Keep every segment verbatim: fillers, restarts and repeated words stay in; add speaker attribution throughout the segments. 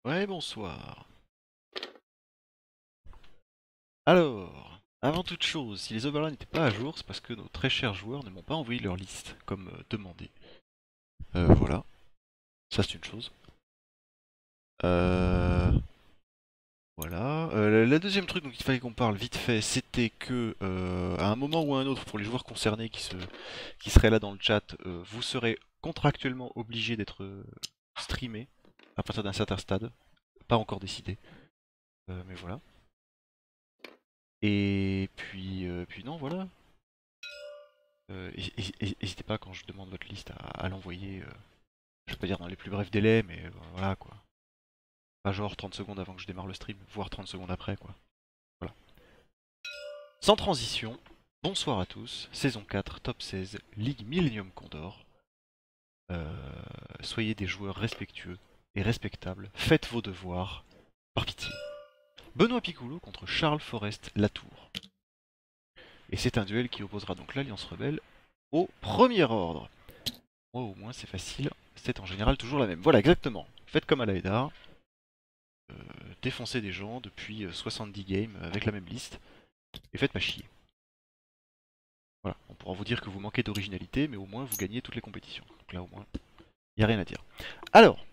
Speaker 1: Ouais, bonsoir. Alors, avant toute chose, si les overlays n'étaient pas à jour, c'est parce que nos très chers joueurs ne m'ont pas envoyé leur liste, comme euh, demandé. Euh, voilà, ça c'est une chose. Euh, voilà. Euh, la deuxième truc dont il fallait qu'on parle vite fait, c'était que euh, à un moment ou à un autre, pour les joueurs concernés qui, se, qui seraient là dans le chat, euh, vous serez contractuellement obligé d'être euh, streamé à partir d'un certain stade. Pas encore décidé, euh, mais voilà. Et puis, euh, puis non, voilà. Euh, N'hésitez pas quand je demande votre liste à, à l'envoyer, euh, je vais pas dire dans les plus brefs délais, mais euh, voilà quoi. Pas genre trente secondes avant que je démarre le stream, voire trente secondes après quoi. Voilà. Sans transition, bonsoir à tous, saison quatre, top seize, Ligue Millennium Condor. Euh, soyez des joueurs respectueux et respectables, faites vos devoirs, par pitié. Benoît Piccolo contre Charles Forest Latour. Et c'est un duel qui opposera donc l'Alliance Rebelle au premier ordre. Moi au moins c'est facile, c'est en général toujours la même. Voilà exactement, faites comme à l'Aeda, euh, défoncez des gens depuis euh, soixante-dix games avec la même liste, et faites pas chier. Voilà, on pourra vous dire que vous manquez d'originalité, mais au moins vous gagnez toutes les compétitions. Donc là au moins, il n'y a rien à dire. Alors,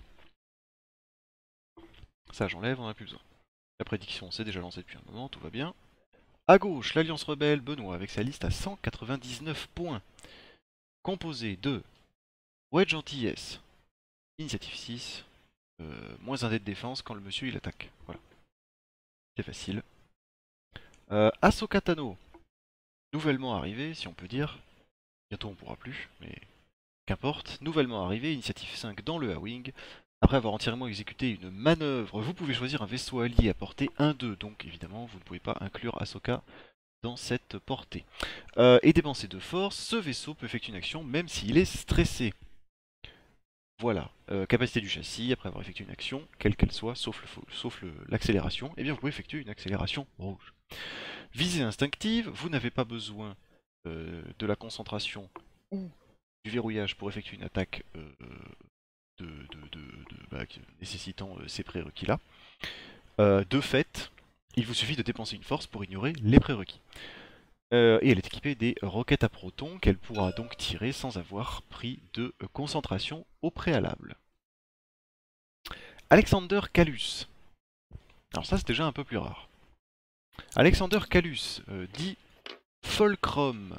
Speaker 1: ça j'enlève, on n'a plus besoin. La prédiction s'est déjà lancée depuis un moment, tout va bien. À gauche, l'Alliance Rebelle, Benoît avec sa liste à cent quatre-vingt-dix-neuf points, composée de Wedge Antilles, Initiative six, euh, moins un dé de défense quand le monsieur il attaque. Voilà, c'est facile. Euh, Ahsoka Tano, nouvellement arrivé, si on peut dire. Bientôt on pourra plus, mais qu'importe. Nouvellement arrivé, initiative cinq dans le A-Wing. Après avoir entièrement exécuté une manœuvre, vous pouvez choisir un vaisseau allié à portée un deux. Donc évidemment, vous ne pouvez pas inclure Ahsoka dans cette portée. Euh, et dépenser de force, ce vaisseau peut effectuer une action même s'il est stressé. Voilà, euh, capacité du châssis, après avoir effectué une action, quelle qu'elle soit, sauf l'accélération, le, sauf le, eh bien vous pouvez effectuer une accélération rouge. Visée instinctive, vous n'avez pas besoin euh, de la concentration ou du verrouillage pour effectuer une attaque euh, de, de, de, de bah, nécessitant euh, ces prérequis-là. Euh, de fait, il vous suffit de dépenser une force pour ignorer les prérequis. Euh, et elle est équipée des roquettes à protons qu'elle pourra donc tirer sans avoir pris de euh, concentration au préalable. Alexander Calus. Alors ça c'est déjà un peu plus rare. Alexander Calus, euh, dit Fulcrum.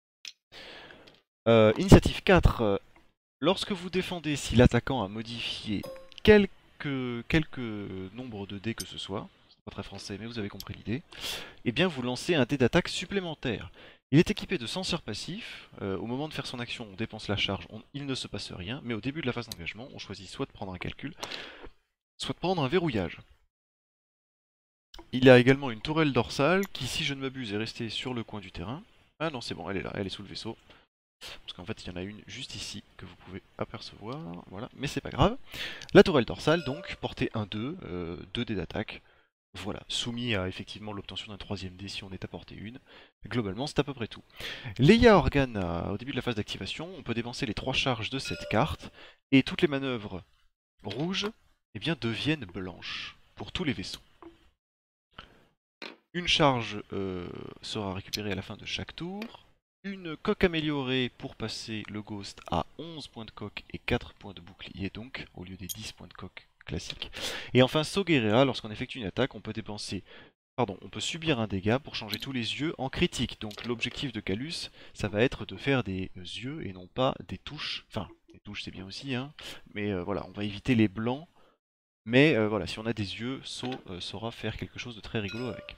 Speaker 1: Euh, initiative quatre. Euh, lorsque vous défendez si l'attaquant a modifié quelque, quelque nombre de dés que ce soit, c'est pas très français mais vous avez compris l'idée, et bien vous lancez un dé d'attaque supplémentaire. Il est équipé de senseurs passifs, euh, au moment de faire son action on dépense la charge, on, il ne se passe rien, mais au début de la phase d'engagement on choisit soit de prendre un calcul, soit de prendre un verrouillage. Il a également une tourelle dorsale qui, si je ne m'abuse, est restée sur le coin du terrain. Ah non, c'est bon, elle est là, elle est sous le vaisseau. Parce qu'en fait, il y en a une juste ici que vous pouvez apercevoir. Voilà, mais c'est pas grave. La tourelle dorsale, donc, portée un deux, euh, deux dés d'attaque. Voilà, soumis à effectivement l'obtention d'un troisième dé si on est à portée un. Globalement, c'est à peu près tout. Leia Organa, au début de la phase d'activation, on peut dépenser les trois charges de cette carte. Et toutes les manœuvres rouges eh bien, deviennent blanches pour tous les vaisseaux. Une charge euh, sera récupérée à la fin de chaque tour. Une coque améliorée pour passer le ghost à onze points de coque et quatre points de bouclier donc, au lieu des dix points de coque classiques. Et enfin, Soguerera, lorsqu'on effectue une attaque, on peut dépenser... Pardon, on peut subir un dégât pour changer tous les yeux en critique. Donc l'objectif de Calus, ça va être de faire des yeux et non pas des touches. Enfin, les touches c'est bien aussi, hein. Mais euh, voilà, on va éviter les blancs. Mais euh, voilà, si on a des yeux, So euh, saura faire quelque chose de très rigolo avec.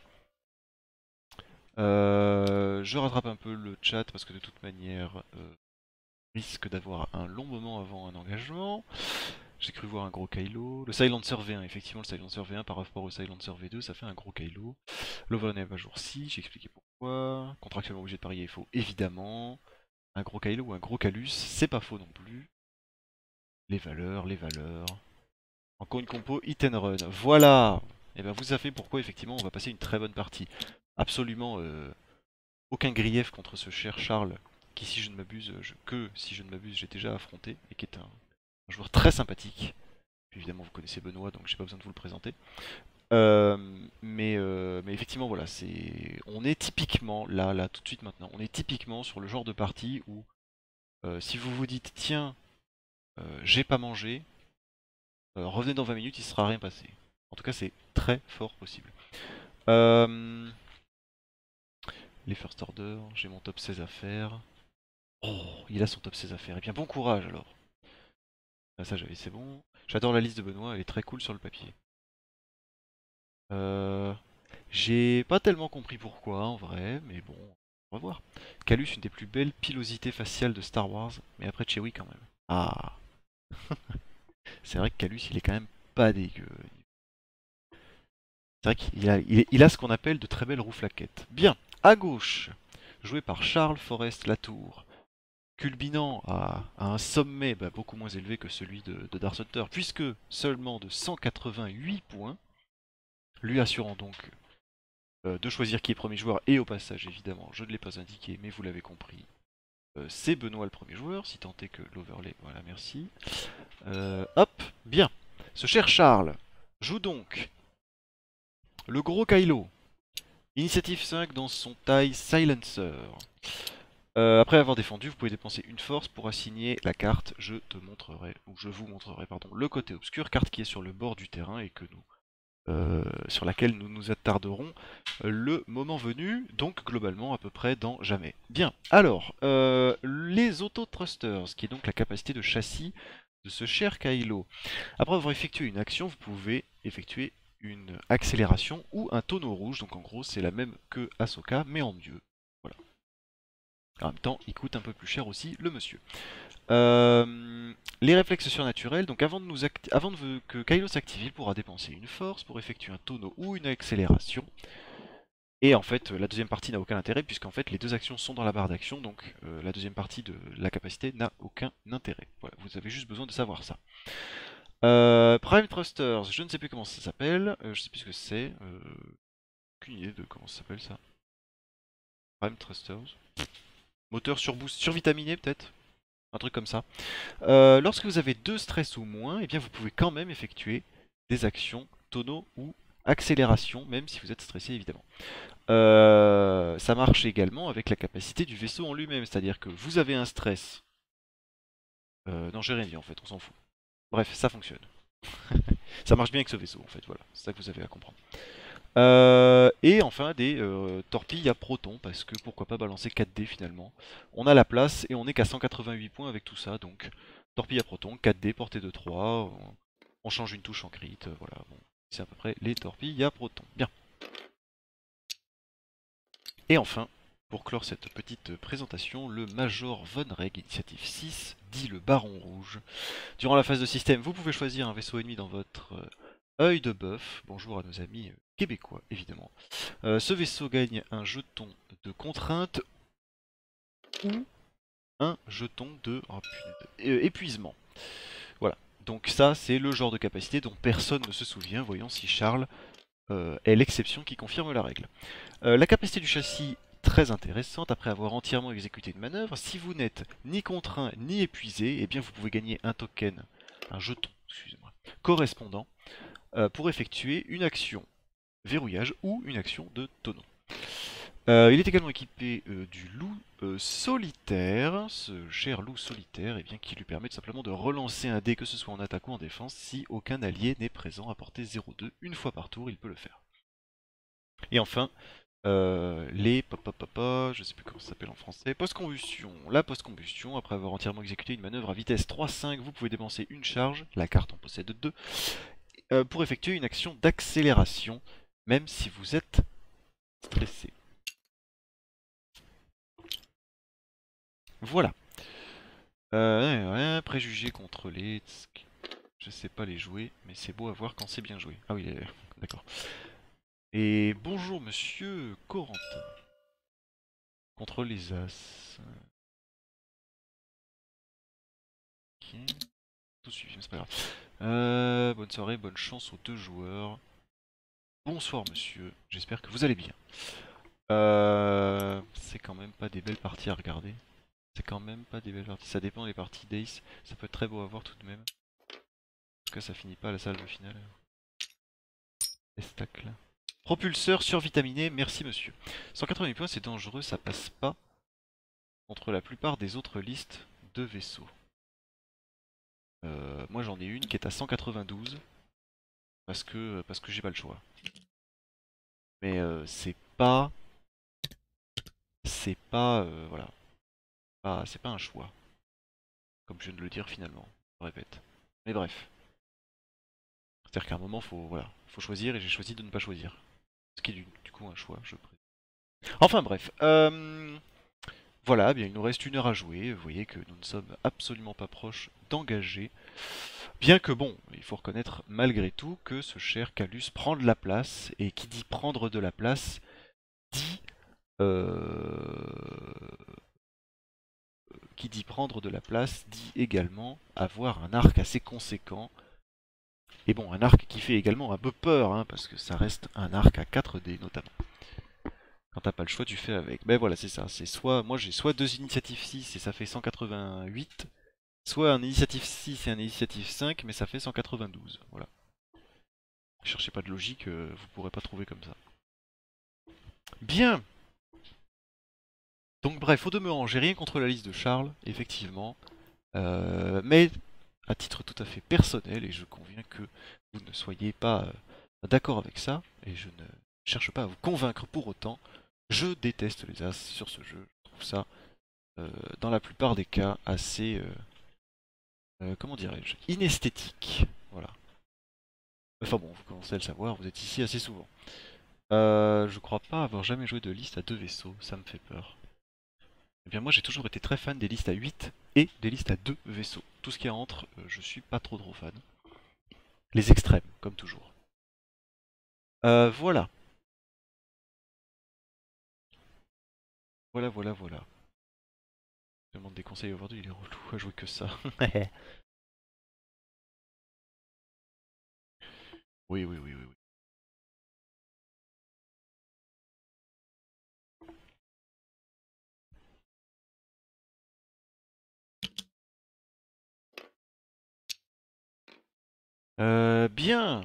Speaker 1: Euh, je rattrape un peu le chat parce que de toute manière, euh, risque d'avoir un long moment avant un engagement. J'ai cru voir un gros Kylo. Le Silencer V un, effectivement, le Silencer V un par rapport au Silencer V deux, ça fait un gros Kylo. L'Overnev à jour six, j'ai expliqué pourquoi. Contractuellement obligé de parier, il faut évidemment. Un gros Kylo ou un gros Calus, c'est pas faux non plus. Les valeurs, les valeurs. Encore une compo hit and run. Voilà! Et bien vous savez pourquoi effectivement on va passer une très bonne partie. Absolument euh, aucun grief contre ce cher Charles, qui si je ne m'abuse, je, que si je ne m'abuse j'ai déjà affronté, et qui est un, un joueur très sympathique. Évidemment, vous connaissez Benoît, donc j'ai pas besoin de vous le présenter. Euh, mais, euh, mais effectivement, voilà, c'est, on est typiquement là, là, tout de suite maintenant, on est typiquement sur le genre de partie où euh, si vous vous dites, tiens, euh, j'ai pas mangé, euh, revenez dans vingt minutes, il sera rien passé. En tout cas, c'est très fort possible. Euh, les first order, j'ai mon top seize à faire. Oh, il a son top seize à faire. Et bien, bon courage alors. Ah, ça, j'avais, c'est bon. J'adore la liste de Benoît, elle est très cool sur le papier. Euh, j'ai pas tellement compris pourquoi en vrai, mais bon, on va voir. Calus, une des plus belles pilosités faciales de Star Wars, mais après Chewie quand même. Ah, c'est vrai que Calus, il est quand même pas dégueu. C'est vrai qu'il a, il, est- il a ce qu'on appelle de très belles rouflaquettes. Bien, à gauche, joué par Charles Forest Latour, culminant à, à un sommet bah, beaucoup moins élevé que celui de, de Darth Hunter, puisque seulement de cent quatre-vingt-huit points, lui assurant donc euh, de choisir qui est premier joueur, et au passage évidemment, je ne l'ai pas indiqué, mais vous l'avez compris, euh, c'est Benoît le premier joueur, si tant est que l'overlay, voilà, merci. Euh, hop, bien. Ce cher Charles joue donc le gros Kylo, initiative cinq dans son taille Silencer. Euh, après avoir défendu, vous pouvez dépenser une force pour assigner la carte. Je te montrerai, ou je vous montrerai, pardon, le côté obscur, carte qui est sur le bord du terrain et que nous, euh, sur laquelle nous nous attarderons le moment venu, donc globalement à peu près dans jamais. Bien, alors, euh, les auto-thrusters, qui est donc la capacité de châssis de ce cher Kylo. Après avoir effectué une action, vous pouvez effectuer une accélération ou un tonneau rouge, donc en gros c'est la même que Ahsoka, mais en mieux. Voilà. En même temps, il coûte un peu plus cher aussi, le monsieur. Euh, les réflexes surnaturels, donc avant, de nous avant de que Kylo s'active, il pourra dépenser une force pour effectuer un tonneau ou une accélération. Et en fait, la deuxième partie n'a aucun intérêt, puisqu'en fait les deux actions sont dans la barre d'action, donc euh, la deuxième partie de la capacité n'a aucun intérêt. Voilà, vous avez juste besoin de savoir ça. Euh, Prime Thrusters, je ne sais plus comment ça s'appelle, euh, je sais plus ce que c'est, euh, aucune idée de comment ça s'appelle ça. Prime Thrusters. Moteur surboost, survitaminé peut-être, un truc comme ça. Euh, lorsque vous avez deux stress ou moins, eh bien vous pouvez quand même effectuer des actions tonneau ou accélération, même si vous êtes stressé évidemment. Euh, ça marche également avec la capacité du vaisseau en lui-même, c'est-à-dire que vous avez un stress. Euh, non, j'ai rien dit en fait, on s'en fout. Bref, ça fonctionne. Ça marche bien avec ce vaisseau en fait, voilà, c'est ça que vous avez à comprendre. Euh, et enfin des euh, torpilles à protons, parce que pourquoi pas balancer quatre dés finalement. On a la place et on est qu'à cent quatre-vingt-huit points avec tout ça, donc torpilles à protons, quatre dés, portée de trois, on, on change une touche en crit, euh, voilà, bon, c'est à peu près les torpilles à protons. Bien. Et enfin, pour clore cette petite présentation, le Major Von Reg, initiative six, dit le Baron Rouge. Durant la phase de système, vous pouvez choisir un vaisseau ennemi dans votre euh, œil de bœuf. Bonjour à nos amis euh, québécois, évidemment. Euh, ce vaisseau gagne un jeton de contrainte ou un jeton de oh, punaise, euh, épuisement. Voilà. Donc ça, c'est le genre de capacité dont personne ne se souvient. Voyons si Charles euh, est l'exception qui confirme la règle. Euh, la capacité du châssis, très intéressante. Après avoir entièrement exécuté une manœuvre, si vous n'êtes ni contraint ni épuisé, eh bien vous pouvez gagner un token, un jeton, excusez-moi, correspondant euh, pour effectuer une action verrouillage ou une action de tonneau. Euh, il est également équipé euh, du loup euh, solitaire, ce cher loup solitaire, eh bien, qui lui permet tout simplement de relancer un dé, que ce soit en attaque ou en défense, si aucun allié n'est présent à portée zéro virgule deux. Une fois par tour, il peut le faire. Et enfin, euh, les pop pop pop pop, je sais plus comment ça s'appelle en français, post-combustion. La post-combustion, après avoir entièrement exécuté une manœuvre à vitesse trois virgule cinq, vous pouvez dépenser une charge, la carte en possède deux, euh, pour effectuer une action d'accélération, même si vous êtes stressé. Voilà. Euh, ouais, ouais, préjugés contre les... Je sais pas les jouer, mais c'est beau à voir quand c'est bien joué. Ah oui, d'accord. Et bonjour monsieur Corentin. Contre les As. Ok. Tout suivi, mais c'est pas grave. Euh, bonne soirée, bonne chance aux deux joueurs. Bonsoir monsieur, j'espère que vous allez bien. Euh, c'est quand même pas des belles parties à regarder. C'est quand même pas des belles parties. Ça dépend des parties d'Ace. Ça peut être très beau à voir tout de même. tout cas ça finit pas à la salle de finale. Estacle. Propulseur survitaminé, merci monsieur. cent quatre-vingts points c'est dangereux, ça passe pas contre la plupart des autres listes de vaisseaux. Euh, moi j'en ai une qui est à cent quatre-vingt-douze parce que parce que j'ai pas le choix. Mais euh, c'est pas c'est pas euh, voilà, pas, c'est pas un choix, comme je viens de le dire finalement. Je répète. Mais bref, c'est-à-dire qu'à un moment faut voilà, faut choisir et j'ai choisi de ne pas choisir, ce qui est du, du coup un choix. Je précise. Enfin bref. Euh, Voilà, eh bien il nous reste une heure à jouer. Vous voyez que nous ne sommes absolument pas proches d'engager. Bien que bon, il faut reconnaître malgré tout que ce cher Calus prend de la place. Et qui dit prendre de la place, dit... Euh, qui dit prendre de la place, dit également avoir un arc assez conséquent. Et bon, un arc qui fait également un peu peur, hein, parce que ça reste un arc à quatre D notamment. Quand t'as pas le choix, tu fais avec. Ben voilà, c'est ça. C'est soit, moi j'ai soit deux initiatives six et ça fait cent quatre-vingt-huit, soit un initiative six et un initiative cinq, mais ça fait cent quatre-vingt-douze. Voilà. Cherchez pas de logique, euh, vous pourrez pas trouver comme ça. Bien. Donc bref, au demeurant, j'ai rien contre la liste de Charles, effectivement. Euh, mais à titre tout à fait personnel, et je conviens que vous ne soyez pas euh, d'accord avec ça, et je ne cherche pas à vous convaincre pour autant, je déteste les As sur ce jeu. Je trouve ça, euh, dans la plupart des cas, assez... Euh, euh, comment dirais-je, inesthétique. Voilà. Enfin bon, vous commencez à le savoir, vous êtes ici assez souvent. Euh, je crois pas avoir jamais joué de liste à deux vaisseaux, ça me fait peur. Eh bien moi j'ai toujours été très fan des listes à huit et des listes à deux vaisseaux. Tout ce qui est entre, euh, je suis pas trop trop fan. Les extrêmes, comme toujours. Euh, voilà. Voilà, voilà, voilà. Je demande des conseils aujourd'hui, il est relou à jouer que ça. Oui, oui, oui, oui, oui. Euh, bien.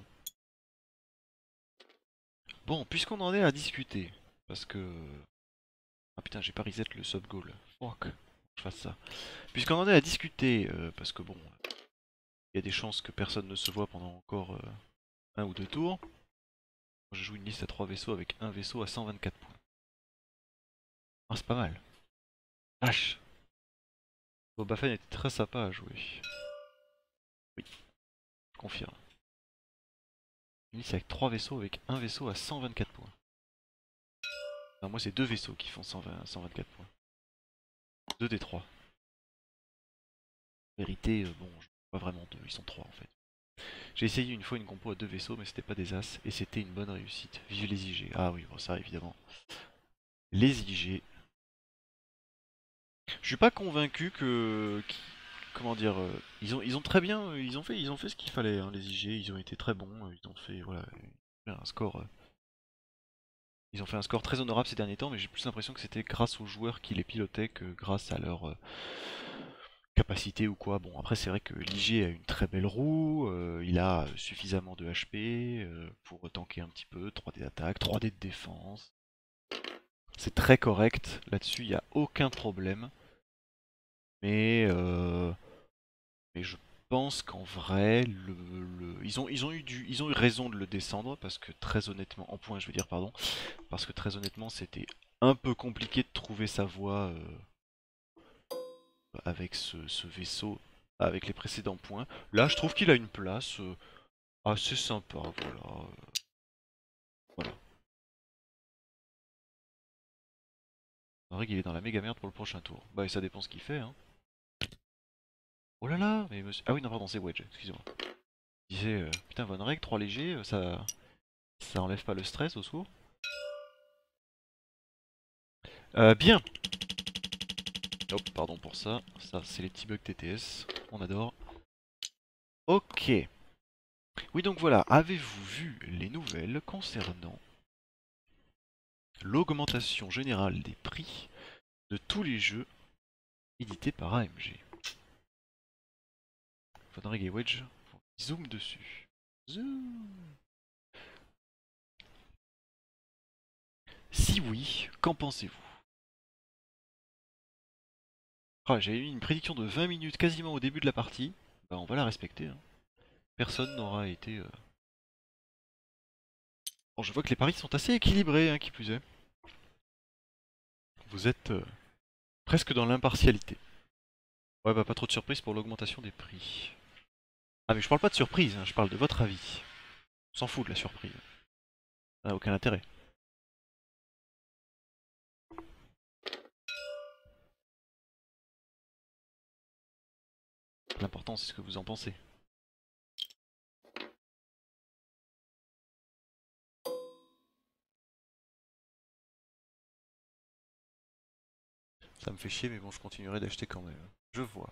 Speaker 1: Bon, puisqu'on en est à discuter, parce que... Ah putain, j'ai pas reset le sub-goal. Fuck, je fasse ça. Puisqu'on en est à discuter, euh, parce que bon, il y a des chances que personne ne se voit pendant encore euh, un ou deux tours. Moi, je joue une liste à trois vaisseaux avec un vaisseau à cent vingt-quatre points. Ah, c'est pas mal. H. Boba Fett était très sympa à jouer. Oui, je confirme. Une liste avec trois vaisseaux avec un vaisseau à cent vingt-quatre points. Non, moi, c'est deux vaisseaux qui font cent vingt, cent vingt-quatre points. Deux des trois. En vérité, euh, bon, je pas vraiment deux, ils sont trois en fait. J'ai essayé une fois une compo à deux vaisseaux, mais c'était pas des As, et c'était une bonne réussite. Vive les I G. Ah oui, bon ça évidemment. Les I G. Je suis pas convaincu que... qu- Comment dire... euh, ils, ont, ils ont très bien... euh, Ils ont fait, ils ont fait ce qu'il fallait, hein, les I G. Ils ont été très bons. euh, Ils ont fait... Voilà, un score... euh, Ils ont fait un score très honorable ces derniers temps, mais j'ai plus l'impression que c'était grâce aux joueurs qui les pilotaient que grâce à leur... euh, capacité ou quoi. Bon, après, c'est vrai que l'I G a une très belle roue, euh, il a suffisamment de H P euh, pour tanker un petit peu, trois D d'attaque, trois D de défense. C'est très correct, là-dessus, il n'y a aucun problème. Mais, euh, mais je pense qu'en vrai, le, le- Ils, ont, ils, ont eu du, ils ont eu raison de le descendre, parce que très honnêtement, en point je veux dire, pardon, parce que très honnêtement, c'était un peu compliqué de trouver sa voie. Euh, avec ce, ce vaisseau, avec les précédents points. Là, je trouve qu'il a une place euh, assez sympa, voilà. euh, voilà. C'est vrai qu'il est dans la méga merde pour le prochain tour. Bah, et ça dépend ce qu'il fait, hein. Oh là là, mais monsieur... Ah oui, non, pardon, c'est Wedge, excusez-moi. Je disais, euh, putain, Von Reg, trois légers, euh, ça... ça enlève pas le stress au secours. Euh, bien. Hop, pardon pour ça. Ça, c'est les petits bugs T T S. On adore. Ok. Oui, donc voilà. Avez-vous vu les nouvelles concernant l'augmentation générale des prix de tous les jeux édités par A M G? Von Reg et Wedge Zoom dessus. Zoom. Si oui, qu'en pensez-vous? Ah, j'avais mis une prédiction de vingt minutes quasiment au début de la partie. Bah on va la respecter. Hein. Personne n'aura été... Euh... Bon, je vois que les paris sont assez équilibrés, hein, qui plus est. Vous êtes euh, presque dans l'impartialité. Ouais, bah pas trop de surprise pour l'augmentation des prix. Ah mais je parle pas de surprise, hein, je parle de votre avis. On s'en fout de la surprise. Ça n'a aucun intérêt. L'important c'est ce que vous en pensez. Ça me fait chier mais bon je continuerai d'acheter quand même. Je vois.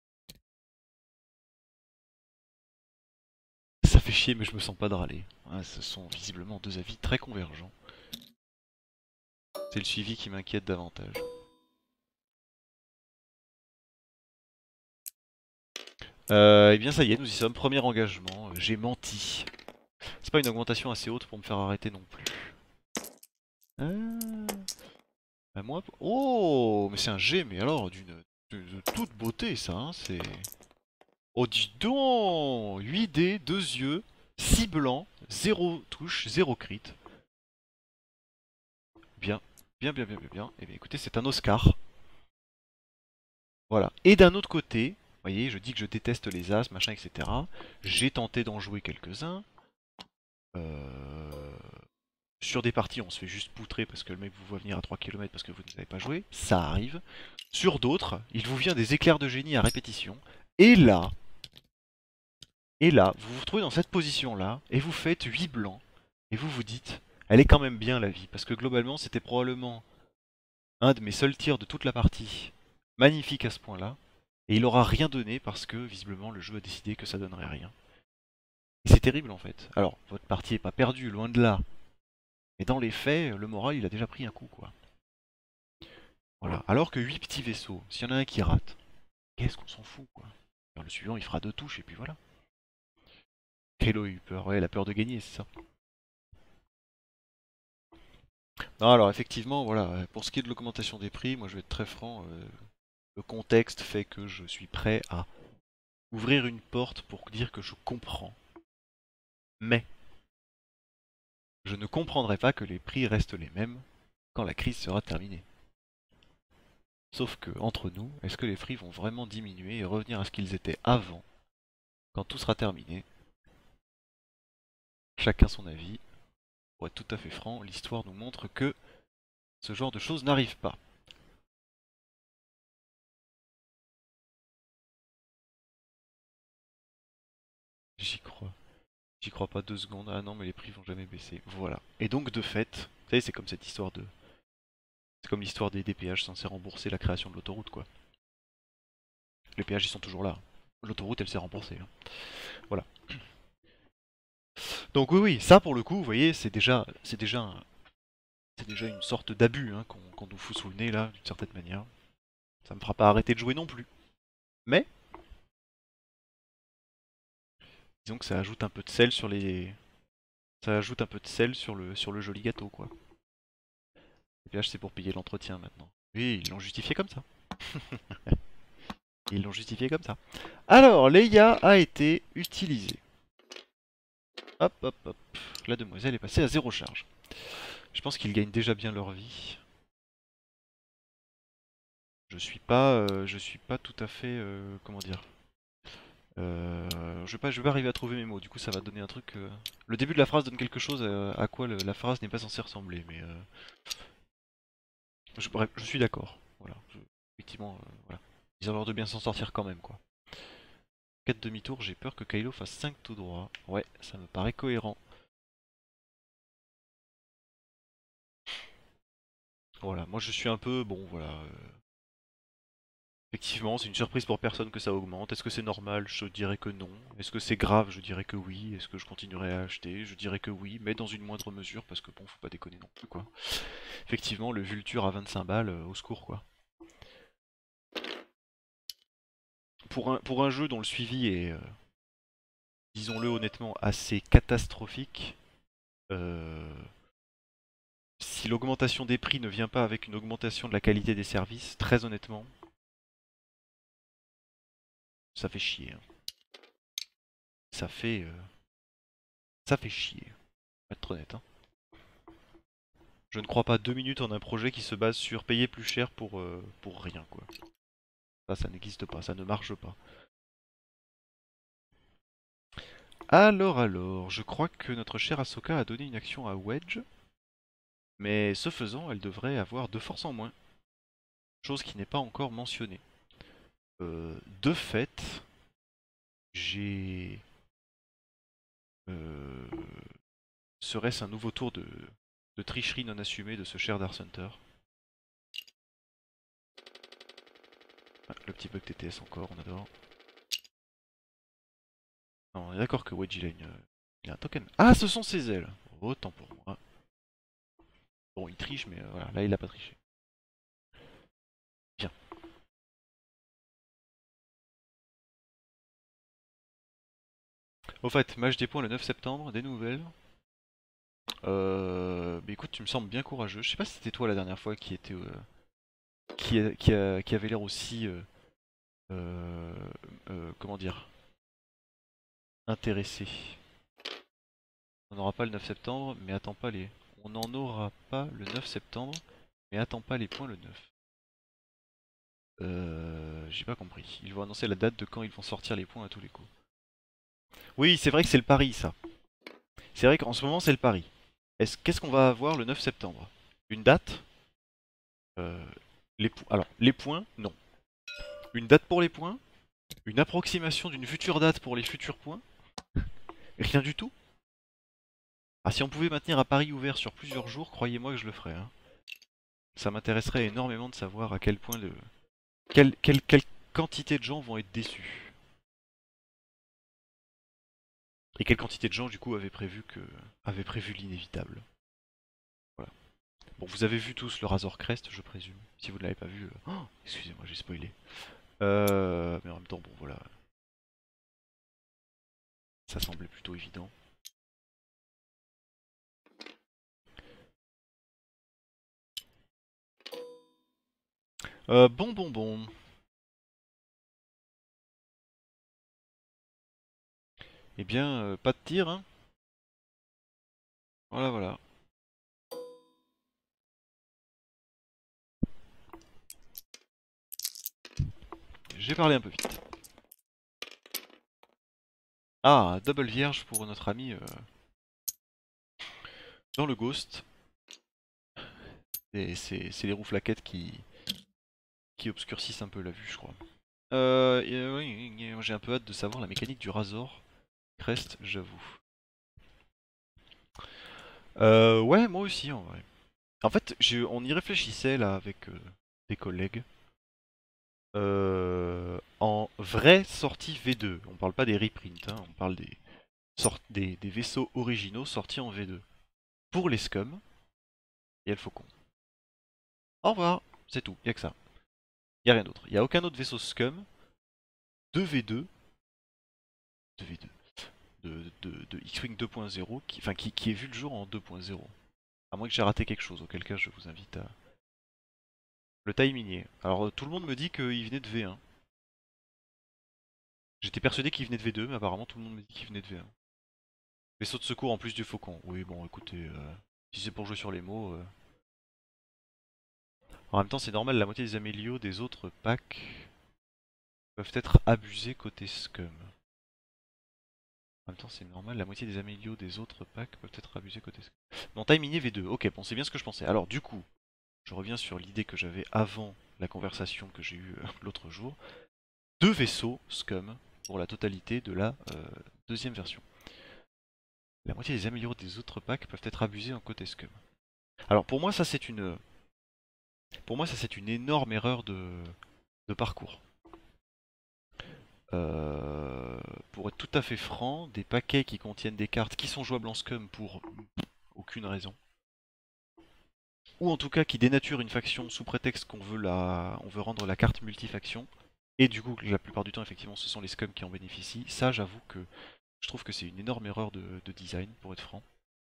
Speaker 1: Ça fait chier mais je me sens pas de râler. Ouais, ce sont visiblement deux avis très convergents. C'est le suivi qui m'inquiète davantage. Euh, et bien ça y est, nous y sommes. Premier engagement. Euh, J'ai menti. C'est pas une augmentation assez haute pour me faire arrêter non plus. Euh... Bah moi... Oh, mais c'est un G, mais alors d'une de, de toute beauté ça, hein, c'est... Oh dis donc, huit dés, deux yeux, six blancs, zéro touche, zéro crit. Bien, bien, bien, bien, bien, bien. Et bien écoutez, c'est un Oscar. Voilà. Et d'un autre côté, vous voyez, je dis que je déteste les as, machin, et cetera. J'ai tenté d'en jouer quelques-uns. Euh... Sur des parties, on se fait juste poutrer parce que le mec vous voit venir à trois kilomètres parce que vous ne savez pas jouer. Ça arrive. Sur d'autres, il vous vient des éclairs de génie à répétition. Et là, et là, vous vous retrouvez dans cette position-là, et vous faites huit blancs. Et vous vous dites, elle est quand même bien la vie. Parce que globalement, c'était probablement un de mes seuls tirs de toute la partie. Magnifique à ce point-là. Et il aura rien donné parce que, visiblement, le jeu a décidé que ça donnerait rien. Et c'est terrible en fait. Alors, votre partie est pas perdue, loin de là. Mais dans les faits, le moral, il a déjà pris un coup, quoi. Voilà. Alors que huit petits vaisseaux, s'il y en a un qui rate, qu'est-ce qu'on s'en fout, quoi. Alors, le suivant, il fera deux touches et puis voilà. Kylo a eu peur. Ouais, la peur de gagner, c'est ça. Non, alors effectivement, voilà, pour ce qui est de l'augmentation des prix, moi je vais être très franc, euh, le contexte fait que je suis prêt à ouvrir une porte pour dire que je comprends. Mais je ne comprendrai pas que les prix restent les mêmes quand la crise sera terminée. Sauf que, entre nous, est-ce que les prix vont vraiment diminuer et revenir à ce qu'ils étaient avant, quand tout sera terminé? Chacun son avis. Pour être tout à fait franc, l'histoire nous montre que ce genre de choses n'arrive pas. J'y crois. J'y crois pas deux secondes. Ah non, mais les prix vont jamais baisser. Voilà. Et donc, de fait, vous savez, c'est comme cette histoire de... C'est comme l'histoire des, des péages censés rembourser la création de l'autoroute, quoi. Les péages, ils sont toujours là. L'autoroute, elle s'est remboursée. Hein. Voilà. Donc oui, oui, ça pour le coup, vous voyez, c'est déjà, c'est déjà, un- c'est déjà une sorte d'abus hein, qu'on qu'on nous fout sous le nez là, d'une certaine manière. Ça me fera pas arrêter de jouer non plus. Mais, disons que ça ajoute un peu de sel sur les, ça ajoute un peu de sel sur le, sur le joli gâteau quoi. Les péages, c'est pour payer l'entretien maintenant. Oui, ils l'ont justifié comme ça. Ils l'ont justifié comme ça. Alors, Leia a été utilisée. Hop, hop, hop. La demoiselle est passée à zéro charge. Je pense qu'ils gagnent déjà bien leur vie. Je suis pas, euh, je suis pas tout à fait, euh, comment dire. Euh, je vais pas, je vais pas arriver à trouver mes mots. Du coup, ça va donner un truc. euh, Le début de la phrase donne quelque chose euh, à quoi le- la phrase n'est pas censée ressembler. Mais euh, je, bref, je suis d'accord. Voilà. Je- Effectivement, euh, voilà. Ils ont l'air de bien s'en sortir quand même, quoi. quatre demi-tours, j'ai peur que Kylo fasse cinq tout droit. Ouais, ça me paraît cohérent. Voilà, moi je suis un peu, bon voilà, euh, effectivement c'est une surprise pour personne que ça augmente. Est-ce que c'est normal? Je dirais que non. Est-ce que c'est grave? Je dirais que oui. Est-ce que je continuerai à acheter? Je dirais que oui, mais dans une moindre mesure, parce que bon, faut pas déconner non plus quoi. Effectivement, le Vulture à vingt-cinq balles, euh, au secours quoi. Pour un, pour un jeu dont le suivi est, euh, disons-le honnêtement, assez catastrophique. Euh, si l'augmentation des prix ne vient pas avec une augmentation de la qualité des services, très honnêtement, ça fait chier. Hein. Ça fait... euh, ça fait chier. Pour être honnête. Hein. Je ne crois pas deux minutes en un projet qui se base sur payer plus cher pour, euh, pour rien, quoi. Ça, ça n'existe pas, ça ne marche pas. Alors, alors, je crois que notre chère Ahsoka a donné une action à Wedge. Mais ce faisant, elle devrait avoir deux forces en moins. Chose qui n'est pas encore mentionnée. Euh, de fait, j'ai... Euh... Serait-ce un nouveau tour de... de tricherie non assumée de ce cher Dark Hunter? Ah, le petit bug T T S encore, on adore. Non, on est d'accord que Wedge il a, une... il a un token. Ah, ce sont ses ailes! Autant pour moi. Bon, il triche, mais euh, voilà, là il a pas triché. Bien. Au fait, match des points le neuf septembre, des nouvelles. Euh... Bah écoute, tu me sembles bien courageux. Je sais pas si c'était toi la dernière fois qui était... Euh... Qui, a... Qui, a... qui avait l'air aussi... Euh... Euh... Euh... Comment dire? Intéressé. On n'aura pas le neuf septembre, mais attends pas les... On n'en aura pas le neuf septembre, mais attends pas les points le neuf. Euh... J'ai pas compris. Ils vont annoncer la date de quand ils vont sortir les points à tous les coups. Oui, c'est vrai que c'est le pari, ça. C'est vrai qu'en ce moment, c'est le pari. Est-ce... Qu'est-ce qu'on va avoir le neuf septembre? Une date? euh... les po... Alors, les points, non. Une date pour les points? Une approximation d'une future date pour les futurs points? Rien du tout? Ah, si on pouvait maintenir un pari ouvert sur plusieurs jours, croyez-moi que je le ferais. Hein. Ça m'intéresserait énormément de savoir à quel point le... Quelle, quelle, quelle quantité de gens vont être déçus. Et quelle quantité de gens, du coup, avaient prévu que... avaient prévu l'inévitable. Voilà. Bon, vous avez vu tous le Razor Crest, je présume. Si vous ne l'avez pas vu... euh, Oh, excusez-moi, j'ai spoilé. Euh... Mais en même temps, bon, voilà. Ça semblait plutôt évident. Euh, bon, bon, bon. Eh bien, euh, pas de tir, hein. Voilà, voilà. J'ai parlé un peu vite. Ah, double vierge pour notre ami euh, dans le Ghost. Et c'est les rouflaquettes qui, qui obscurcissent un peu la vue, je crois. Euh, euh, oui, j'ai un peu hâte de savoir la mécanique du Razor Crest, j'avoue. Euh, ouais, moi aussi en vrai. En fait, on y réfléchissait là avec euh, des collègues. Euh, en vraie sortie V deux, on parle pas des reprints, hein, on parle des, des, des vaisseaux originaux sortis en V deux. Pour les scums, il y a le faucon. Au revoir, c'est tout, il y a que ça. Il y a rien d'autre. Il y a aucun autre vaisseau scum de V deux, de V deux, de, de, de X-Wing deux point zéro, qui, enfin, qui, qui est vu le jour en deux point zéro. À moins que j'ai raté quelque chose, auquel cas je vous invite à... Le taille minier. Alors tout le monde me dit qu'il venait de V un. J'étais persuadé qu'il venait de V deux, mais apparemment tout le monde me dit qu'il venait de V un. Vaisseau de secours en plus du faucon. Oui, bon, écoutez, euh, si c'est pour jouer sur les mots... Euh... En même temps, c'est normal, la moitié des amélios des autres packs peuvent être abusés côté scum. En même temps, c'est normal, la moitié des amélios des autres packs peuvent être abusés côté scum. Non, taille minier V deux, ok, bon, c'est bien ce que je pensais. Alors, du coup, je reviens sur l'idée que j'avais avant la conversation que j'ai eue euh, l'autre jour. Deux vaisseaux scum pour la totalité de la euh, deuxième version. La moitié des améliorés des autres packs peuvent être abusés en côté scum. Alors pour moi ça c'est une... Pour moi ça c'est une énorme erreur de, de parcours. Euh... Pour être tout à fait franc, des paquets qui contiennent des cartes qui sont jouables en scum pour aucune raison. Ou en tout cas qui dénaturent une faction sous prétexte qu'on veut la... on veut rendre la carte multifaction. Et du coup la plupart du temps effectivement ce sont les scums qui en bénéficient. Ça j'avoue que Je trouve que c'est une énorme erreur de, de design, pour être franc.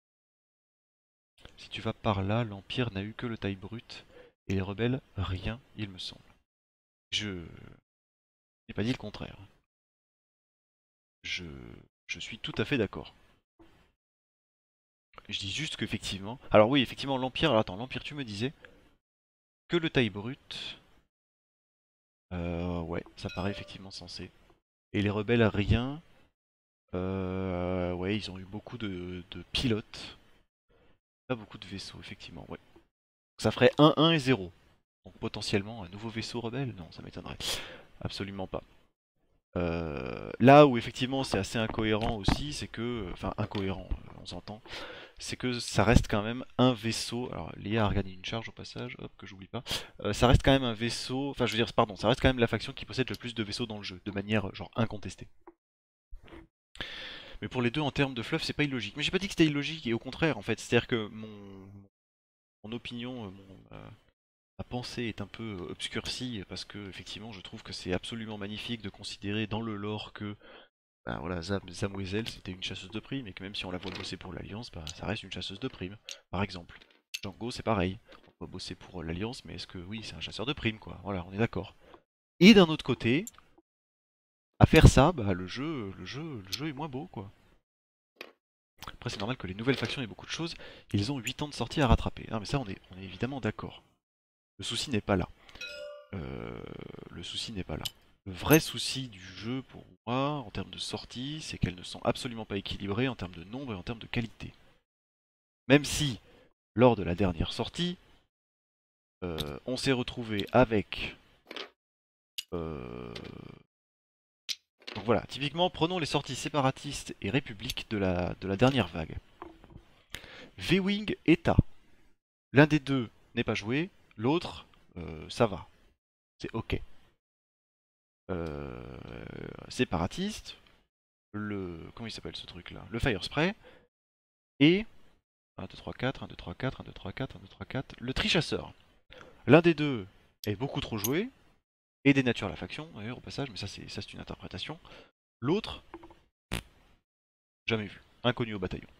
Speaker 1: Si tu vas par là, l'Empire n'a eu que le taille brute, et les rebelles, rien, il me semble. Je n'ai pas dit le contraire. Je, je suis tout à fait d'accord. Je dis juste qu'effectivement... Alors oui, effectivement, l'Empire... Alors attends, l'Empire, tu me disais que le taille brute... Euh, ouais, ça paraît effectivement sensé. Et les rebelles, rien. Euh, ouais, ils ont eu beaucoup de, de pilotes. Pas beaucoup de vaisseaux, effectivement, ouais. Ça ferait un, un et zéro. Donc potentiellement un nouveau vaisseau rebelle? Non, ça m'étonnerait. Absolument pas. Euh, là où effectivement c'est assez incohérent aussi, c'est que... Enfin, incohérent, euh, on s'entend. C'est que ça reste quand même un vaisseau. Alors, Léa a regardé une charge au passage, hop, que j'oublie pas. Euh, ça reste quand même un vaisseau. Enfin, je veux dire, pardon, ça reste quand même la faction qui possède le plus de vaisseaux dans le jeu, de manière genre incontestée. Mais pour les deux, en termes de fluff, c'est pas illogique. Mais j'ai pas dit que c'était illogique, et au contraire, en fait. C'est-à-dire que mon, mon opinion, euh, mon, euh, ma pensée est un peu obscurcie, parce que, effectivement, je trouve que c'est absolument magnifique de considérer dans le lore que bah voilà, Zam, Zamwesel c'était une chasseuse de primes, et que même si on la voit bosser pour l'Alliance, bah ça reste une chasseuse de primes, par exemple. Django c'est pareil, on voit bosser pour l'Alliance, mais est-ce que oui, c'est un chasseur de primes quoi, voilà, on est d'accord. Et d'un autre côté, à faire ça, bah le jeu, le jeu, le jeu est moins beau quoi. Après c'est normal que les nouvelles factions aient beaucoup de choses, ils ont huit ans de sortie à rattraper. Ah mais ça on est, on est évidemment d'accord. Le souci n'est pas là. Euh, le souci n'est pas là. Le vrai souci du jeu pour moi, en termes de sortie, c'est qu'elles ne sont absolument pas équilibrées en termes de nombre et en termes de qualité. Même si, lors de la dernière sortie, euh, on s'est retrouvé avec... Euh... Donc voilà, typiquement, prenons les sorties séparatistes et républiques de la, de la dernière vague. V-Wing et T A. L'un des deux n'est pas joué, l'autre, euh, ça va. C'est ok. Euh... Séparatiste, le... Comment il s'appelle ce truc là? Le Fire Spray, et... un, deux, trois, quatre, un, deux, trois, quatre, un, deux, trois, quatre, un, deux, trois, quatre... Le Trichasseur. L'un des deux est beaucoup trop joué, et dénature la faction, d'ailleurs, au passage, mais ça c'est une interprétation. L'autre, jamais vu. Inconnu au bataillon.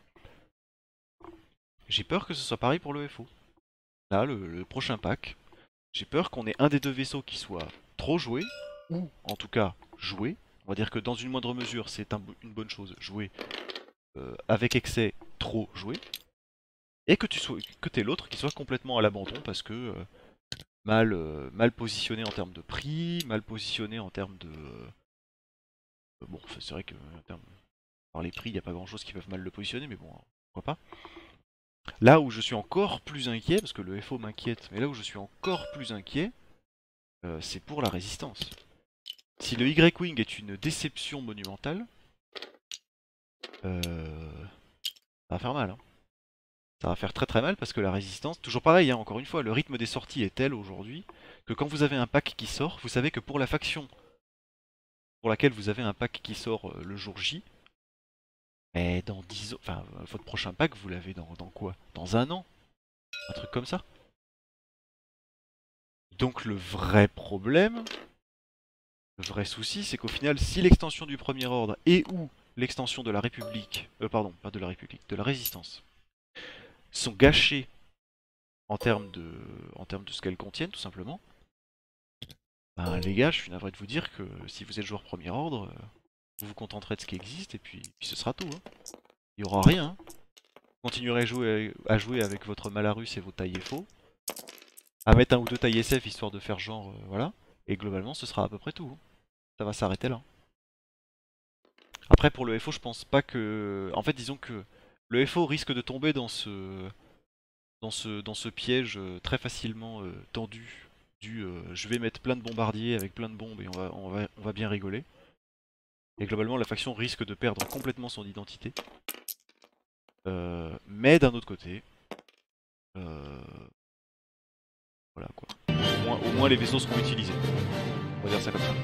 Speaker 1: J'ai peur que ce soit pareil pour le F O. Là, le, le prochain pack, j'ai peur qu'on ait un des deux vaisseaux qui soit trop joué, ou en tout cas joué. On va dire que dans une moindre mesure, c'est un, une bonne chose, jouer euh, avec excès, trop joué. Et que tu sois, que t'aies l'autre qui soit complètement à l'abandon parce que euh, mal, euh, mal positionné en termes de prix, mal positionné en termes de... Euh, bon, c'est vrai que en termes, par les prix, il n'y a pas grand chose qui peuvent mal le positionner, mais bon, pourquoi pas. Là où je suis encore plus inquiet, parce que le F O m'inquiète, mais là où je suis encore plus inquiet, euh, c'est pour la résistance. Si le Y-Wing est une déception monumentale, euh, ça va faire mal. Hein. Ça va faire très très mal parce que la résistance, toujours pareil, hein, encore une fois, le rythme des sorties est tel aujourd'hui que quand vous avez un pack qui sort, vous savez que pour la faction pour laquelle vous avez un pack qui sort euh, le jour J, et dans dix ans, enfin, votre prochain pack, vous l'avez dans, dans quoi? Dans un an? Un truc comme ça? Donc le vrai problème, le vrai souci, c'est qu'au final, si l'extension du Premier Ordre et ou l'extension de la République, euh, pardon, pas de la République, de la Résistance, sont gâchées en termes de, en termes de ce qu'elles contiennent, tout simplement, ben les gars, je suis navré de vous dire que si vous êtes joueur Premier Ordre, euh, vous vous contenterez de ce qui existe et puis, puis ce sera tout. Hein. Il n'y aura rien. Hein. Vous continuerez à jouer, à jouer avec votre Malarus et vos taillés faux, à mettre un ou deux tailles S F histoire de faire genre, euh, voilà, et globalement ce sera à peu près tout. Hein. Ça va s'arrêter là. Après pour le F O, je pense pas que... En fait disons que le F O risque de tomber dans ce, dans ce, dans ce piège euh, très facilement euh, tendu du euh, je vais mettre plein de bombardiers avec plein de bombes et on va, on va, on va bien rigoler. Et globalement la faction risque de perdre complètement son identité. Euh, mais d'un autre côté, euh, voilà quoi. Au moins, au moins les vaisseaux seront utilisés. On va dire ça comme ça.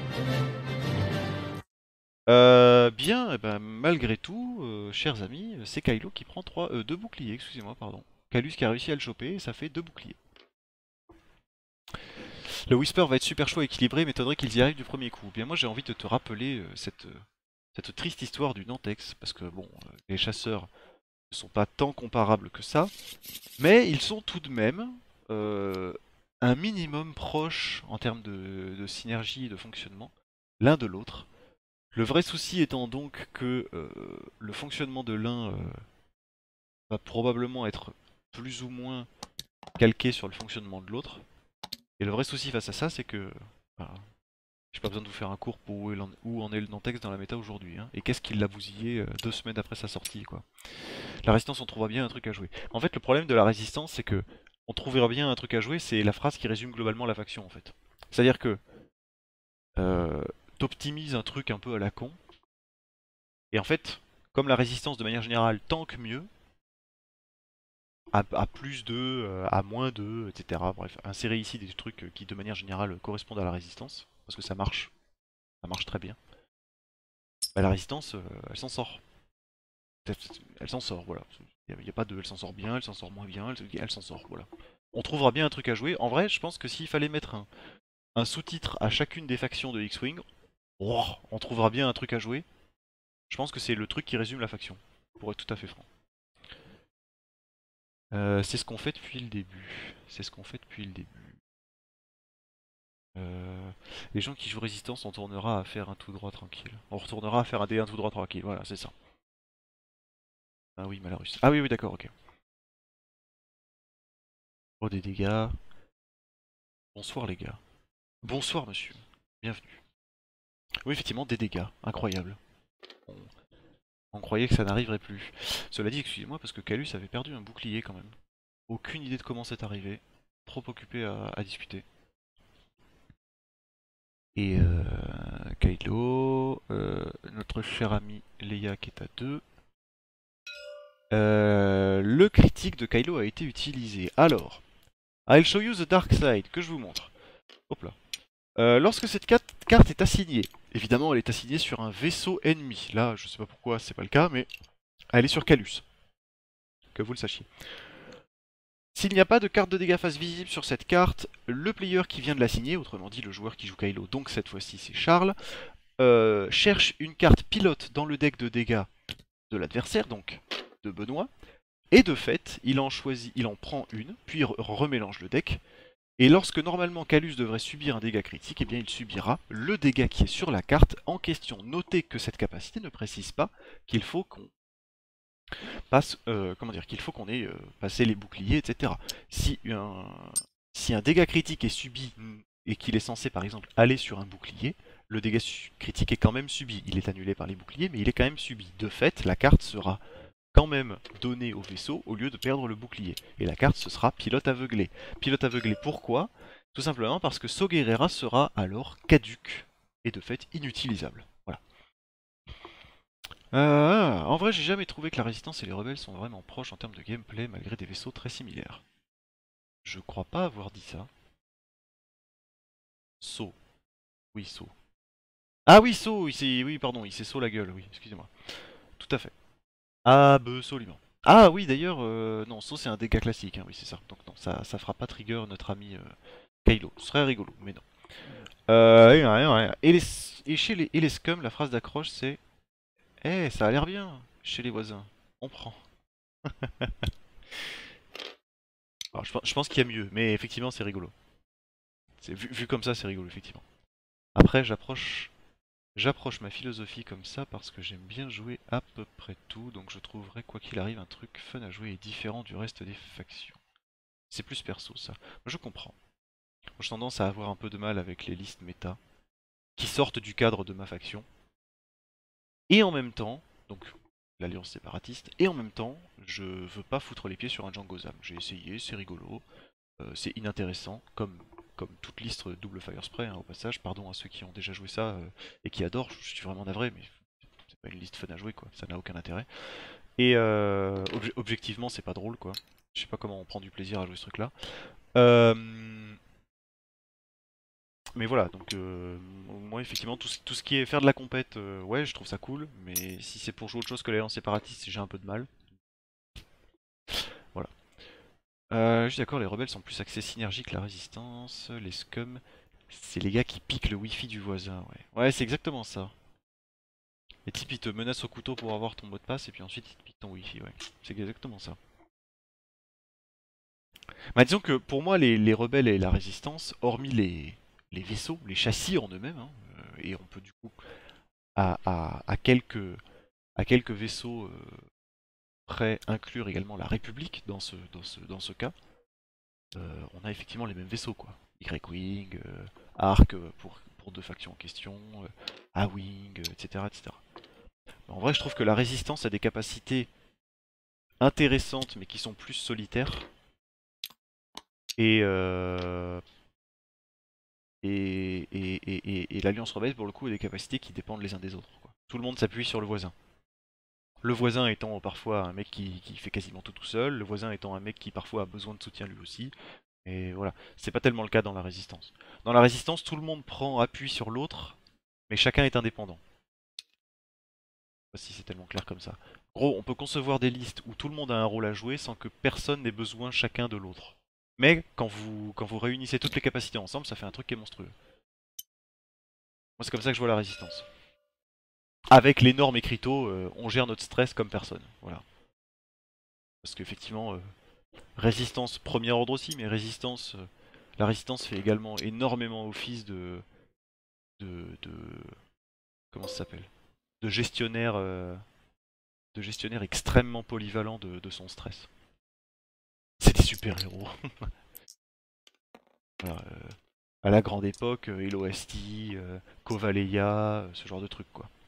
Speaker 1: Euh, bien, eh ben, malgré tout, euh, chers amis, c'est Kylo qui prend trois, euh, deux boucliers, excusez-moi, pardon. Calus qui a réussi à le choper et ça fait deux boucliers. Le Whisper va être super chaud à équilibrer, mais m'étonnerait qu'ils y arrivent du premier coup. Bien moi j'ai envie de te rappeler euh, cette, euh, cette triste histoire du Nantex, parce que bon, euh, les chasseurs ne sont pas tant comparables que ça, mais ils sont tout de même euh, un minimum proches en termes de, de synergie et de fonctionnement l'un de l'autre. Le vrai souci étant donc que euh, le fonctionnement de l'un euh, va probablement être plus ou moins calqué sur le fonctionnement de l'autre. Et le vrai souci face à ça, c'est que bah, j'ai pas besoin de vous faire un cours pour où, en, où en est le Nantex dans la méta aujourd'hui. Hein. Et qu'est-ce qui l'a bousillé euh, deux semaines après sa sortie, quoi. La résistance, on trouvera bien un truc à jouer. En fait, le problème de la résistance, c'est que on trouvera bien un truc à jouer, c'est la phrase qui résume globalement la faction, en fait. C'est-à-dire que euh, t'optimises un truc un peu à la con, et en fait, comme la résistance de manière générale tank mieux, à, à plus de, euh, à moins de, et cetera. Bref, insérer ici des trucs qui de manière générale correspondent à la résistance, parce que ça marche, ça marche très bien. Bah, la résistance, euh, elle s'en sort. Elle s'en sort, voilà. Il n'y a, a pas de elle s'en sort bien, elle s'en sort moins bien, elle, elle s'en sort, voilà. On trouvera bien un truc à jouer. En vrai, je pense que s'il fallait mettre un, un sous-titre à chacune des factions de X-Wing, oh, on trouvera bien un truc à jouer. Je pense que c'est le truc qui résume la faction, pour être tout à fait franc. Euh, c'est ce qu'on fait depuis le début. C'est ce qu'on fait depuis le début. Euh, les gens qui jouent résistance, on tournera à faire un tout droit tranquille. On retournera à faire un D un tout droit tranquille, voilà, c'est ça. Ah oui, Malarus. Ah oui, oui, d'accord, ok. Oh, des dégâts. Bonsoir les gars. Bonsoir monsieur. Bienvenue. Oui, effectivement, des dégâts. Incroyable. On, on croyait que ça n'arriverait plus. Cela dit, excusez-moi, parce que Calus avait perdu un bouclier quand même. Aucune idée de comment c'est arrivé. Trop occupé à, à discuter. Et euh, Kylo, euh, notre cher ami Leia qui est à deux. Euh, le critique de Kylo a été utilisé. Alors, I'll show you the dark side, que je vous montre. Hop là. Euh, lorsque cette carte est assignée, évidemment elle est assignée sur un vaisseau ennemi. Là, je sais pas pourquoi c'est pas le cas, mais elle est sur Calus. Que vous le sachiez. S'il n'y a pas de carte de dégâts face visible sur cette carte, le player qui vient de l'assigner, autrement dit le joueur qui joue Kylo, donc cette fois-ci c'est Charles, euh, cherche une carte pilote dans le deck de dégâts de l'adversaire, donc de Benoît, et de fait, il en choisit, il en prend une, puis remélange le deck, et lorsque normalement Calus devrait subir un dégât critique, eh bien il subira le dégât qui est sur la carte en question. Notez que cette capacité ne précise pas qu'il faut qu'on passe, euh, comment dire, qu'il faut qu'on ait euh, passé les boucliers, et cetera. Si un, si un dégât critique est subi et qu'il est censé par exemple aller sur un bouclier, le dégât critique est quand même subi. Il est annulé par les boucliers, mais il est quand même subi. De fait, la carte sera quand même donnée au vaisseau au lieu de perdre le bouclier. Et la carte, ce sera pilote aveuglé. Pilote aveuglé, pourquoi? Tout simplement parce que Soguerera sera alors caduque et de fait inutilisable. Voilà. Euh, en vrai, j'ai jamais trouvé que la résistance et les rebelles sont vraiment proches en termes de gameplay malgré des vaisseaux très similaires. Je crois pas avoir dit ça. Saut. Oui, saut. Ah oui, saut, il s'est... Oui, pardon, il s'est saut la gueule, oui, excusez-moi. Tout à fait. Absolument. Ah oui, d'ailleurs, euh, non, saut c'est un dégât classique, hein, oui, c'est ça. Donc non, ça, ça fera pas trigger notre ami euh, Kylo. Ce serait rigolo, mais non. Euh, et, ouais, ouais. Et, les, et chez les, et les scums, la phrase d'accroche c'est Eh, ça a l'air bien chez les voisins. On prend. Alors, je, je pense qu'il y a mieux, mais effectivement, c'est rigolo. Vu, vu comme ça, c'est rigolo, effectivement. Après, j'approche j'approche ma philosophie comme ça parce que j'aime bien jouer à peu près tout, donc je trouverai quoi qu'il arrive un truc fun à jouer et différent du reste des factions. C'est plus perso, ça. Je comprends. J'ai tendance à avoir un peu de mal avec les listes méta qui sortent du cadre de ma faction. Et en même temps, donc l'alliance séparatiste, et en même temps, je veux pas foutre les pieds sur un Django Zam. J'ai essayé, c'est rigolo, euh, c'est inintéressant, comme, comme toute liste double fire spray, hein, au passage, pardon à ceux qui ont déjà joué ça euh, et qui adorent, je suis vraiment navré, mais c'est pas une liste fun à jouer, quoi, ça n'a aucun intérêt. Et euh, ob objectivement, c'est pas drôle, quoi. Je sais pas comment on prend du plaisir à jouer ce truc-là. Euh, Mais voilà, donc euh, moi effectivement tout ce, tout ce qui est faire de la compète, euh, ouais je trouve ça cool, mais si c'est pour jouer autre chose que l'alliance séparatiste, j'ai un peu de mal. Voilà. Euh, je suis d'accord, les rebelles sont plus axés synergie que la résistance, les scums, c'est les gars qui piquent le wifi du voisin, ouais. Ouais c'est exactement ça. Les types ils te menacent au couteau pour avoir ton mot de passe et puis ensuite ils te piquent ton wifi, ouais. C'est exactement ça. Bah disons que pour moi les, les rebelles et la résistance, hormis les, les vaisseaux, les châssis en eux-mêmes, hein, euh, et on peut du coup à, à, à quelques, à quelques vaisseaux euh, près inclure également la République dans ce, dans ce, dans ce cas, euh, on a effectivement les mêmes vaisseaux quoi. Y-Wing, euh, Arc euh, pour, pour deux factions en question, euh, A-Wing, euh, et cetera, et cetera. En vrai je trouve que la résistance a des capacités intéressantes mais qui sont plus solitaires. Et, euh, et, et, et, et, et l'Alliance Rebelle pour le coup a des capacités qui dépendent les uns des autres, quoi. Tout le monde s'appuie sur le voisin. Le voisin étant parfois un mec qui, qui fait quasiment tout tout seul, le voisin étant un mec qui parfois a besoin de soutien lui aussi. Et voilà, c'est pas tellement le cas dans la résistance. Dans la résistance, tout le monde prend appui sur l'autre, mais chacun est indépendant. Je sais pas si c'est tellement clair comme ça. En gros, on peut concevoir des listes où tout le monde a un rôle à jouer sans que personne n'ait besoin chacun de l'autre. Mais quand vous, quand vous réunissez toutes les capacités ensemble, ça fait un truc qui est monstrueux. Moi, c'est comme ça que je vois la résistance. Avec l'énorme écriteau, euh, on gère notre stress comme personne. Voilà. Parce qu'effectivement, euh, résistance, premier ordre aussi, mais résistance, euh, la résistance fait également énormément office de, de, de comment ça s'appelle, de gestionnaire, euh, de gestionnaire extrêmement polyvalent de, de son stress. C'est des super héros. Voilà, euh, à la grande époque, euh, Hello Asti, euh, Kovaleia, euh, ce genre de trucs quoi.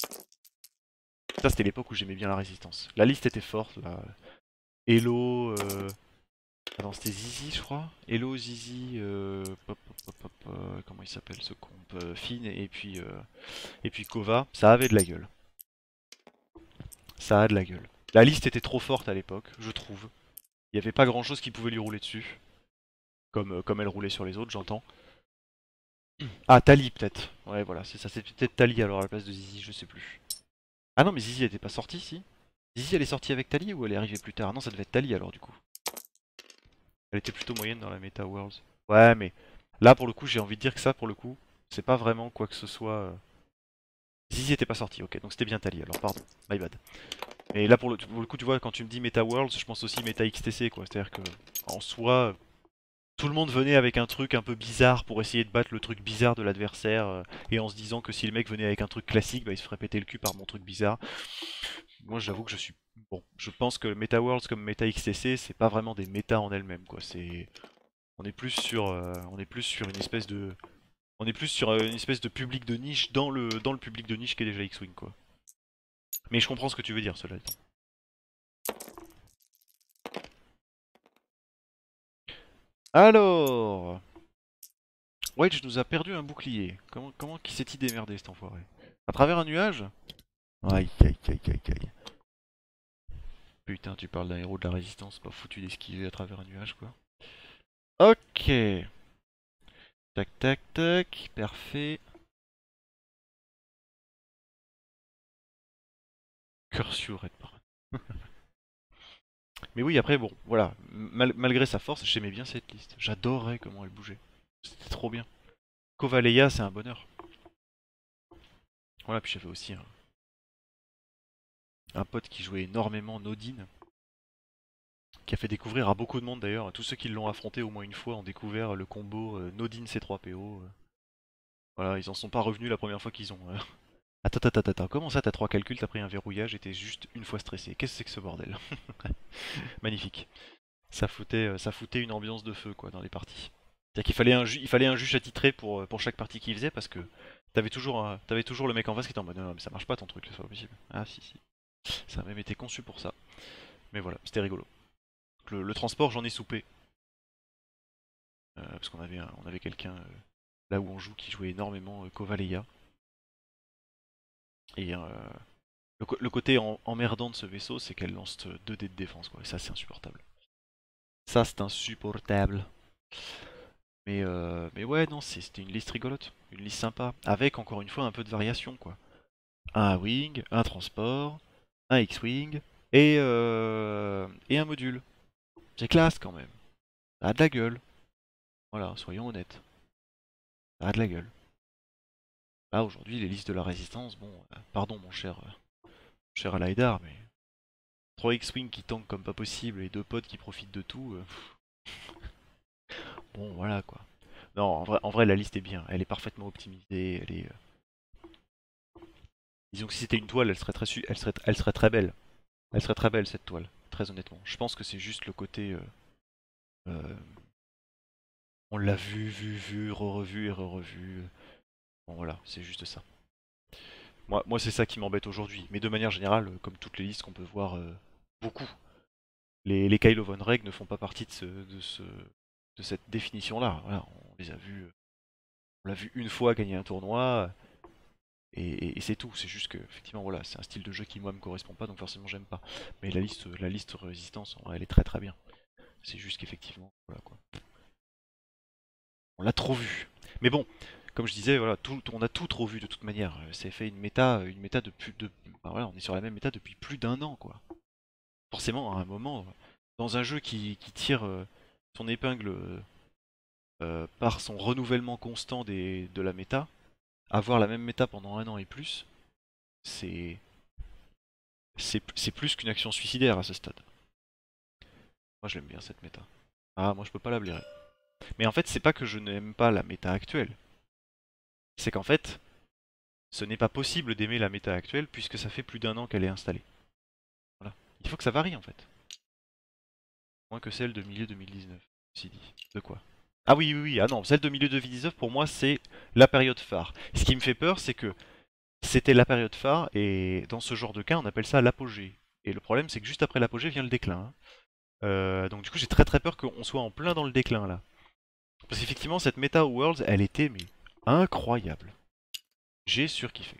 Speaker 1: Ça c'était l'époque où j'aimais bien la résistance. La liste était forte là. Hello, euh, ah non, c'était Zizi, je crois. Hello, Zizi, euh, pop, pop, pop, pop, euh, comment il s'appelle ce comp euh, Finn et puis, euh, et puis Kova. Ça avait de la gueule. Ça a de la gueule. La liste était trop forte à l'époque, je trouve. Il n'y avait pas grand chose qui pouvait lui rouler dessus. Comme, euh, comme elle roulait sur les autres, j'entends. Ah, Tali peut-être. Ouais, voilà, c'est ça. C'est peut-être Tali alors à la place de Zizi, je sais plus. Ah non, mais Zizi elle était pas sortie, si. Zizi elle est sortie avec Tali ou elle est arrivée plus tard? Non, ça devait être Tali alors du coup. Elle était plutôt moyenne dans la Meta Worlds. Ouais, mais là pour le coup, j'ai envie de dire que ça pour le coup, c'est pas vraiment quoi que ce soit. euh, Zizi était pas sorti, ok, donc c'était bien Tali alors, pardon, my bad. Mais là pour le, pour le coup, tu vois, quand tu me dis Meta Worlds, je pense aussi Meta X T C quoi. C'est-à-dire que en soi, tout le monde venait avec un truc un peu bizarre pour essayer de battre le truc bizarre de l'adversaire, euh, et en se disant que si le mec venait avec un truc classique, bah, il se ferait péter le cul par mon truc bizarre. Moi j'avoue que je suis. Bon, je pense que Meta Worlds comme Meta X T C, c'est pas vraiment des méta en elles-mêmes quoi. C'est. On est plus sur, euh, on est plus sur une espèce de, on est plus sur euh, une espèce de public de niche dans le, dans le public de niche qui est déjà X-Wing quoi. Mais je comprends ce que tu veux dire, cela étant. Alors, Wedge nous a perdu un bouclier. Comment, comment qui s'est-il démerdé cet enfoiré? À travers un nuage? Aïe aïe aïe aïe aïe. Putain, tu parles d'un héros de la résistance, pas foutu d'esquiver à travers un nuage quoi. Ok. Tac tac tac, parfait. Curcio Red Baron. Mais oui, après, bon, voilà. Mal- malgré sa force, j'aimais bien cette liste. J'adorais comment elle bougeait. C'était trop bien. Kovaleia, c'est un bonheur. Voilà, puis j'avais aussi un, un pote qui jouait énormément Nodine, qui a fait découvrir à beaucoup de monde d'ailleurs. Tous ceux qui l'ont affronté au moins une fois ont découvert le combo euh, Nodine C trois P O. euh. Voilà, ils en sont pas revenus la première fois qu'ils ont. euh. Attends, attends, attends, attends, comment ça t'as trois calculs, t'as pris un verrouillage et t'es juste une fois stressé? Qu'est-ce que c'est que ce bordel? Magnifique. Ça foutait, euh, ça foutait une ambiance de feu quoi dans les parties. C'est-à-dire qu'il fallait un, ju- il fallait un juge attitré pour, euh, pour chaque partie qu'il faisait parce que t'avais toujours, un- t'avais toujours le mec en face qui était en mode non, non, mais ça marche pas ton truc, c'est pas possible. Ah si si. Ça a même été conçu pour ça. Mais voilà, c'était rigolo. Le, le transport, j'en ai soupé. Euh, parce qu'on avait, un- on avait quelqu'un euh, là où on joue qui jouait énormément euh, Kovaleia. Et euh, le, co- le côté en- emmerdant de ce vaisseau, c'est qu'elle lance deux dés de défense, quoi. Et ça, c'est insupportable. Ça, c'est insupportable. Mais, euh, mais ouais, non, c'est- c'était une liste rigolote. Une liste sympa. Avec, encore une fois, un peu de variation, quoi. Un wing, un transport, un X-wing et, euh, et un module. C'est classe quand même. Ça a de la gueule. Voilà, soyons honnêtes. Ça a de la gueule. Là aujourd'hui les listes de la résistance, bon, euh, pardon mon cher, euh, mon cher Alaïdar, mais trois X-Wing qui tankent comme pas possible et deux potes qui profitent de tout, euh, bon voilà quoi. Non, en vrai, en vrai la liste est bien, elle est parfaitement optimisée, elle est... euh, Disons que si c'était une toile, elle serait très, su- elle serait, elle serait très belle. Elle serait très belle cette toile, très honnêtement. Je pense que c'est juste le côté... euh, euh, on l'a vu, vu, vu, re-revu et re-revu. Bon voilà, c'est juste ça. Moi, moi c'est ça qui m'embête aujourd'hui. Mais de manière générale, euh, comme toutes les listes qu'on peut voir euh, beaucoup, les, les Kylo Von Reg ne font pas partie de, ce, de, ce, de cette définition-là. Voilà, on les a vus, euh, on l'a vu une fois gagner un tournoi, et, et- et c'est tout. C'est juste que, effectivement, voilà, c'est un style de jeu qui moi me correspond pas, donc forcément j'aime pas. Mais la liste, la liste résistance, en vrai, elle est très très bien. C'est juste qu'effectivement, voilà quoi. On l'a trop vu. Mais bon, comme je disais, voilà, tout, on a tout trop vu de toute manière. Euh, C'est fait une méta, une méta depuis, de, bah voilà, on est sur la même méta depuis plus d'un an, quoi. Forcément, à un moment, euh, dans un jeu qui, qui tire euh, son épingle euh, par son renouvellement constant des, de la méta, avoir la même méta pendant un an et plus, c'est c'est c'est plus qu'une action suicidaire à ce stade. Moi, je l'aime bien cette méta. Ah, moi, je peux pas la blairer. Mais en fait, c'est pas que je n'aime pas la méta actuelle. C'est qu'en fait, ce n'est pas possible d'aimer la méta actuelle puisque ça fait plus d'un an qu'elle est installée. Voilà. Il faut que ça varie en fait. Moins que celle de milieu deux mille dix-neuf. Si dit. De quoi? Ah oui, oui, oui. Ah non, celle de milieu deux mille dix-neuf pour moi c'est la période phare. Ce qui me fait peur c'est que c'était la période phare et dans ce genre de cas on appelle ça l'apogée. Et le problème c'est que juste après l'apogée vient le déclin. Hein. Euh, donc du coup j'ai très très peur qu'on soit en plein dans le déclin là. Parce qu'effectivement cette méta Worlds elle était mais incroyable. J'ai surkiffé.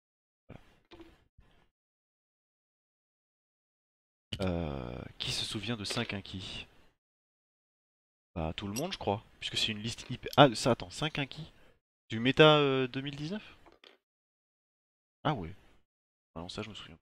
Speaker 1: Euh, qui se souvient de cinq Inki? Bah tout le monde je crois, puisque c'est une liste hyper... Ah ça attends, cinq Inki? Du méta euh, deux mille dix-neuf? Ah ouais, ah non ça je me souviens.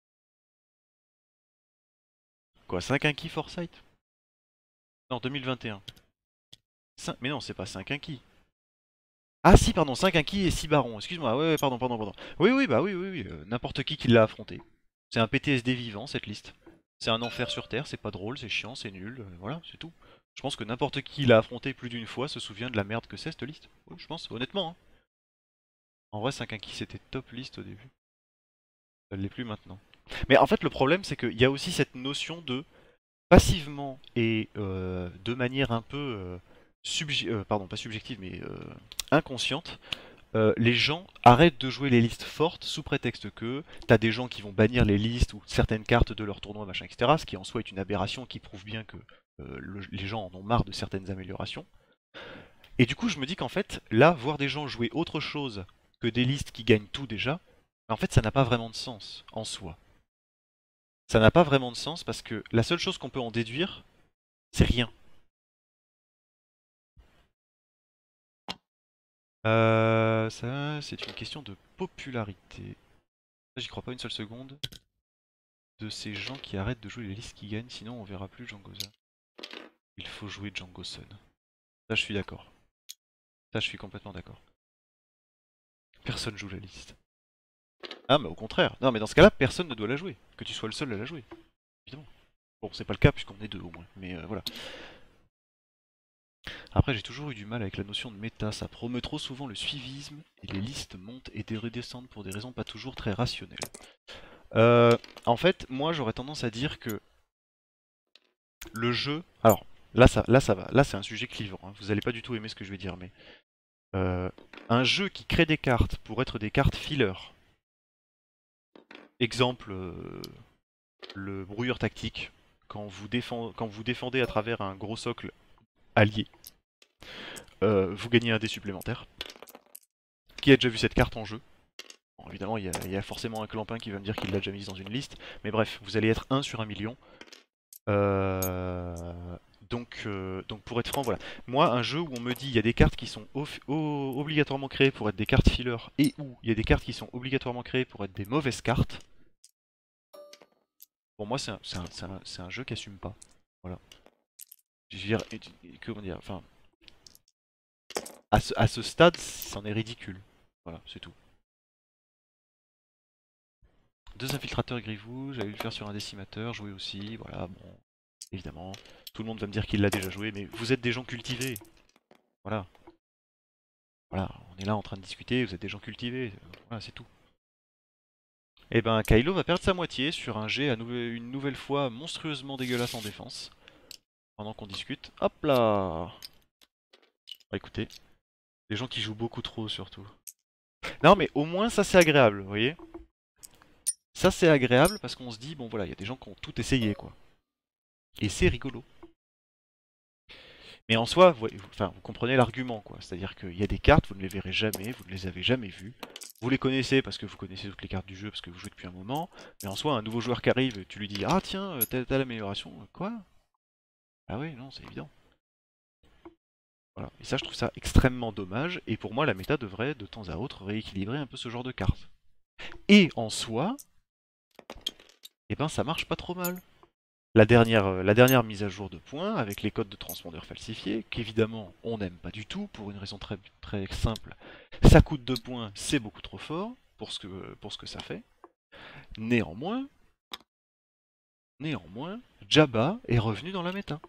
Speaker 1: Quoi, cinq Inki Foresight? Non, deux mille vingt et un. Cin- Mais non, c'est pas cinq Inki. Ah si, pardon, cinq Inki et six barons, excuse-moi, ouais, ouais, pardon, pardon, pardon. Oui, oui, bah oui, oui, oui, euh, n'importe qui qui l'a affronté. C'est un P T S D vivant cette liste. C'est un enfer sur Terre, c'est pas drôle, c'est chiant, c'est nul, euh, voilà, c'est tout. Je pense que n'importe qui l'a affronté plus d'une fois se souvient de la merde que c'est cette liste. Oui, je pense, honnêtement. Hein. En vrai, cinq Inki c'était top liste au début. Ça ne l'est plus maintenant. Mais en fait, le problème, c'est qu'il y a aussi cette notion de passivement et euh, de manière un peu euh, subje- euh, pardon, pas subjective, mais euh, inconsciente, euh, les gens arrêtent de jouer les listes fortes sous prétexte que t'as des gens qui vont bannir les listes ou certaines cartes de leur tournoi, machin, et cetera. Ce qui en soi est une aberration qui prouve bien que euh, le- les gens en ont marre de certaines améliorations. Et du coup, je me dis qu'en fait, là, voir des gens jouer autre chose que des listes qui gagnent tout déjà, en fait, ça n'a pas vraiment de sens en soi. Ça n'a pas vraiment de sens parce que la seule chose qu'on peut en déduire, c'est rien. Euh, ça, c'est une question de popularité. Ça, j'y crois pas une seule seconde. De ces gens qui arrêtent de jouer les listes qui gagnent, sinon on verra plus Django Sun. Il faut jouer Django Sun. Ça, je suis d'accord. Ça, je suis complètement d'accord. Personne joue la liste. Ah, mais au contraire. Non, mais dans ce cas-là, personne ne doit la jouer. Que tu sois le seul à la jouer, évidemment. Bon, c'est pas le cas puisqu'on est deux au moins. Mais euh, voilà. Après, j'ai toujours eu du mal avec la notion de méta. Ça promeut trop souvent le suivisme et les listes montent et redescendent pour des raisons pas toujours très rationnelles. Euh, en fait, moi, j'aurais tendance à dire que le jeu. Alors, là, ça, là, ça va. Là, c'est un sujet clivant. Hein. Vous allez pas du tout aimer ce que je vais dire, mais euh, un jeu qui crée des cartes pour être des cartes filler. Exemple, euh, le brouilleur tactique. Quand vous, défend- quand vous défendez à travers un gros socle allié, euh, vous gagnez un dé supplémentaire. Qui a déjà vu cette carte en jeu? Bon, évidemment, il y, a, il y a forcément un clampin qui va me dire qu'il l'a déjà mise dans une liste. Mais bref, vous allez être un sur un million. Euh, donc, euh, donc pour être franc, voilà. Moi, un jeu où on me dit il y a des cartes qui sont obligatoirement créées pour être des cartes filler et où il y a des cartes qui sont obligatoirement créées pour être des mauvaises cartes, pour moi, c'est un, c'est un, c'est un, c'est un jeu qui assume pas. Voilà. Je veux dire, et- et- comment dire, enfin, à ce, à ce stade, c'en est ridicule. Voilà, c'est tout. deux infiltrateurs Grivoux, j'avais dû le faire sur un décimateur, jouer aussi, voilà, bon, évidemment. Tout le monde va me dire qu'il l'a déjà joué, mais vous êtes des gens cultivés. Voilà. Voilà, on est là en train de discuter, vous êtes des gens cultivés, voilà, c'est tout. Et ben Kylo va perdre sa moitié sur un jet à nou une nouvelle fois monstrueusement dégueulasse en défense. Pendant qu'on discute. Hop là. Bah écoutez, des gens qui jouent beaucoup trop surtout. Non mais au moins ça c'est agréable, vous voyez. Ça c'est agréable parce qu'on se dit, bon voilà, il y a des gens qui ont tout essayé quoi. Et c'est rigolo. Mais en soi, vous, enfin, vous comprenez l'argument quoi. C'est-à-dire qu'il y a des cartes, vous ne les verrez jamais, vous ne les avez jamais vues. Vous les connaissez parce que vous connaissez toutes les cartes du jeu, parce que vous jouez depuis un moment. Mais en soi, un nouveau joueur qui arrive, tu lui dis, ah tiens, telle telle amélioration, quoi? Ah oui, non, c'est évident. Voilà. Et ça, je trouve ça extrêmement dommage. Et pour moi, la méta devrait de temps à autre rééquilibrer un peu ce genre de cartes. Et en soi, eh ben, ça marche pas trop mal. La dernière, euh, la dernière mise à jour de points, avec les codes de transpondeurs falsifiés, qu'évidemment on n'aime pas du tout, pour une raison très, très simple. Ça coûte deux points, c'est beaucoup trop fort pour ce, que, pour ce que ça fait. Néanmoins, néanmoins, Jabba est revenu dans la méta.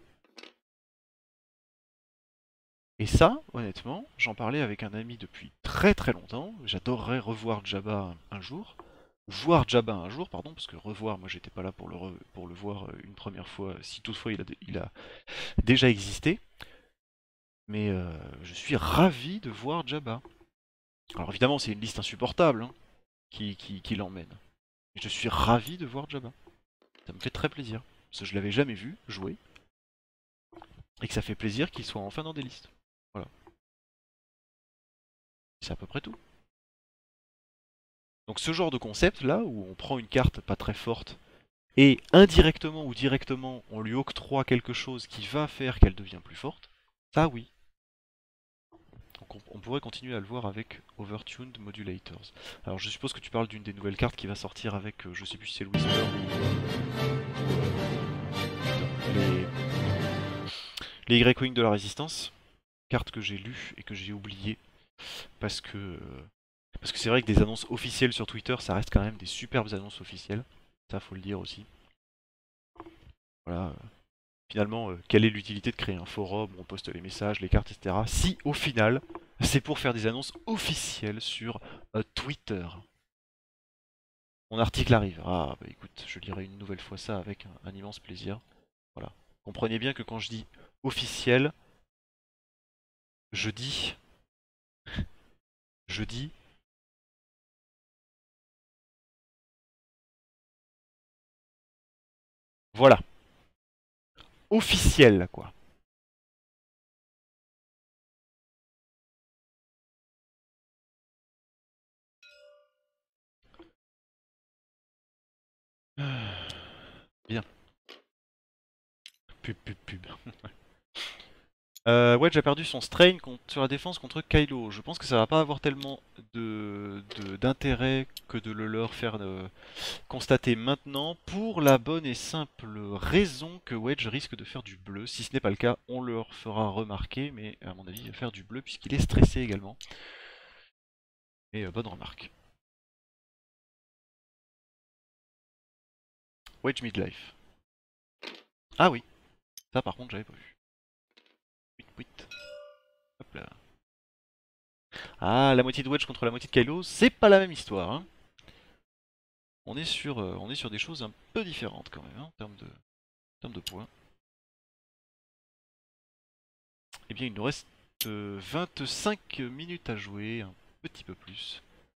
Speaker 1: Et ça, honnêtement, j'en parlais avec un ami depuis très très longtemps. J'adorerais revoir Jabba un, un jour. Voir Jabba un jour, pardon, parce que revoir, moi j'étais pas là pour le, re, pour le voir une première fois, si toutefois il a, il a déjà existé. Mais euh, je suis ravi de voir Jabba. Alors évidemment, c'est une liste insupportable hein, qui, qui, qui l'emmène. Mais je suis ravi de voir Jabba. Ça me fait très plaisir. Parce que je l'avais jamais vu jouer. Et que ça fait plaisir qu'il soit enfin dans des listes. Voilà. C'est à peu près tout. Donc ce genre de concept là, où on prend une carte pas très forte, et indirectement ou directement, on lui octroie quelque chose qui va faire qu'elle devient plus forte, ça oui. Donc on, on pourrait continuer à le voir avec Overtuned Modulators. Alors je suppose que tu parles d'une des nouvelles cartes qui va sortir avec, euh, je sais plus si c'est le Whisper ou... Euh, les... les Y-Wing de la Résistance. Carte que j'ai lue et que j'ai oubliée. Parce que... Euh, parce que c'est vrai que des annonces officielles sur Twitter, ça reste quand même des superbes annonces officielles. Ça faut le dire aussi. Voilà. Finalement, euh, quelle est l'utilité de créer un forum où on poste les messages, les cartes, et cetera. Si au final, c'est pour faire des annonces officielles sur euh, Twitter. Mon article arrive. Ah bah écoute, je lirai une nouvelle fois ça avec un, un immense plaisir. Voilà. Comprenez bien que quand je dis officiel, je dis... Je dis... Voilà. Officiel, quoi. Bien. Pub, pub, pub. Euh, Wedge a perdu son strain contre, sur la défense contre Kylo. Je pense que ça va pas avoir tellement d'intérêt que de le leur faire euh, constater maintenant, pour la bonne et simple raison que Wedge risque de faire du bleu. Si ce n'est pas le cas, on leur fera remarquer, mais à mon avis, il va faire du bleu puisqu'il est stressé également. Et euh, bonne remarque. Wedge midlife. Ah oui, ça par contre j'avais pas vu. Puit, puit. Hop là. Ah, la moitié de Wedge contre la moitié de Kylo, c'est pas la même histoire. Hein. On, est sur, euh, on est sur des choses un peu différentes quand même, hein, en termes de, en termes de points. Eh bien, il nous reste euh, vingt-cinq minutes à jouer, un petit peu plus.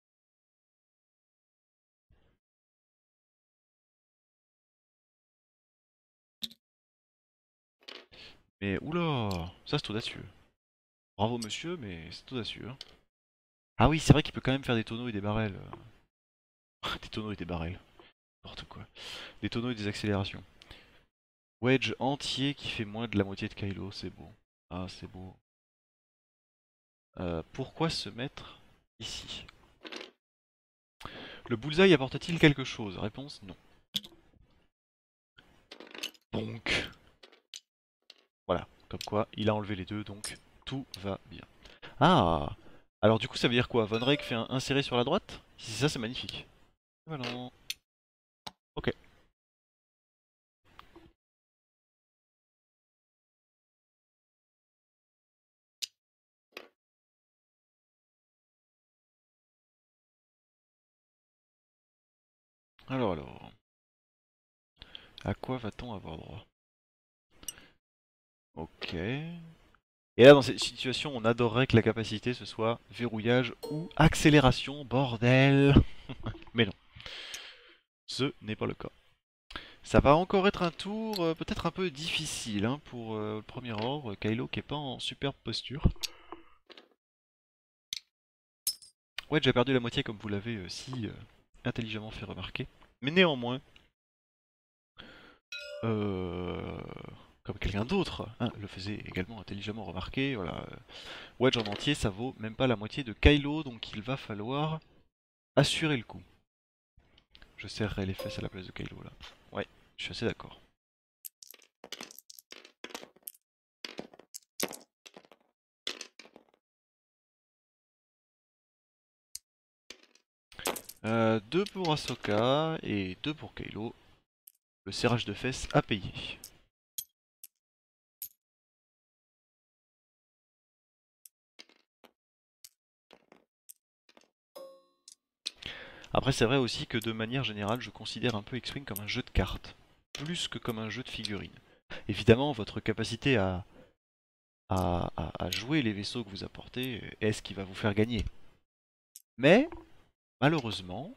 Speaker 1: Mais oula, ça c'est audacieux. Bravo monsieur, mais c'est audacieux. Hein. Ah oui, c'est vrai qu'il peut quand même faire des tonneaux et des barrels. Des tonneaux et des barrels. N'importe quoi. Des tonneaux et des accélérations. Wedge entier qui fait moins de la moitié de Kylo, c'est beau. Ah, c'est beau. Euh, pourquoi se mettre ici? Le bullseye apporte-t-il quelque chose? Réponse non. Donc, voilà. Comme quoi, il a enlevé les deux, donc tout va bien. Ah! Alors du coup, ça veut dire quoi? Von Rake fait un inséré sur la droite? Si c'est ça, c'est magnifique. Voilà. Ok. Alors alors. À quoi va-t-on avoir droit? Ok. Et là, dans cette situation, on adorerait que la capacité ce soit verrouillage ou accélération, bordel. Mais non, ce n'est pas le cas. Ça va encore être un tour euh, peut-être un peu difficile hein, pour euh, le premier ordre. Kylo qui est pas en superbe posture. Ouais, j'ai perdu la moitié comme vous l'avez euh, si euh, intelligemment fait remarquer. Mais néanmoins, euh, comme quelqu'un d'autre hein, le faisait également intelligemment remarquer, voilà. euh, Wedge en entier, ça vaut même pas la moitié de Kylo, donc il va falloir assurer le coup. Je serrerai les fesses à la place de Kylo là. Ouais, je suis assez d'accord. Euh, deux pour Ahsoka et deux pour Kylo. Le serrage de fesses à payer. Après c'est vrai aussi que de manière générale je considère un peu X-Wing comme un jeu de cartes. Plus que comme un jeu de figurines. Évidemment votre capacité à, à, à- à jouer les vaisseaux que vous apportez est ce qui va vous faire gagner. Mais malheureusement,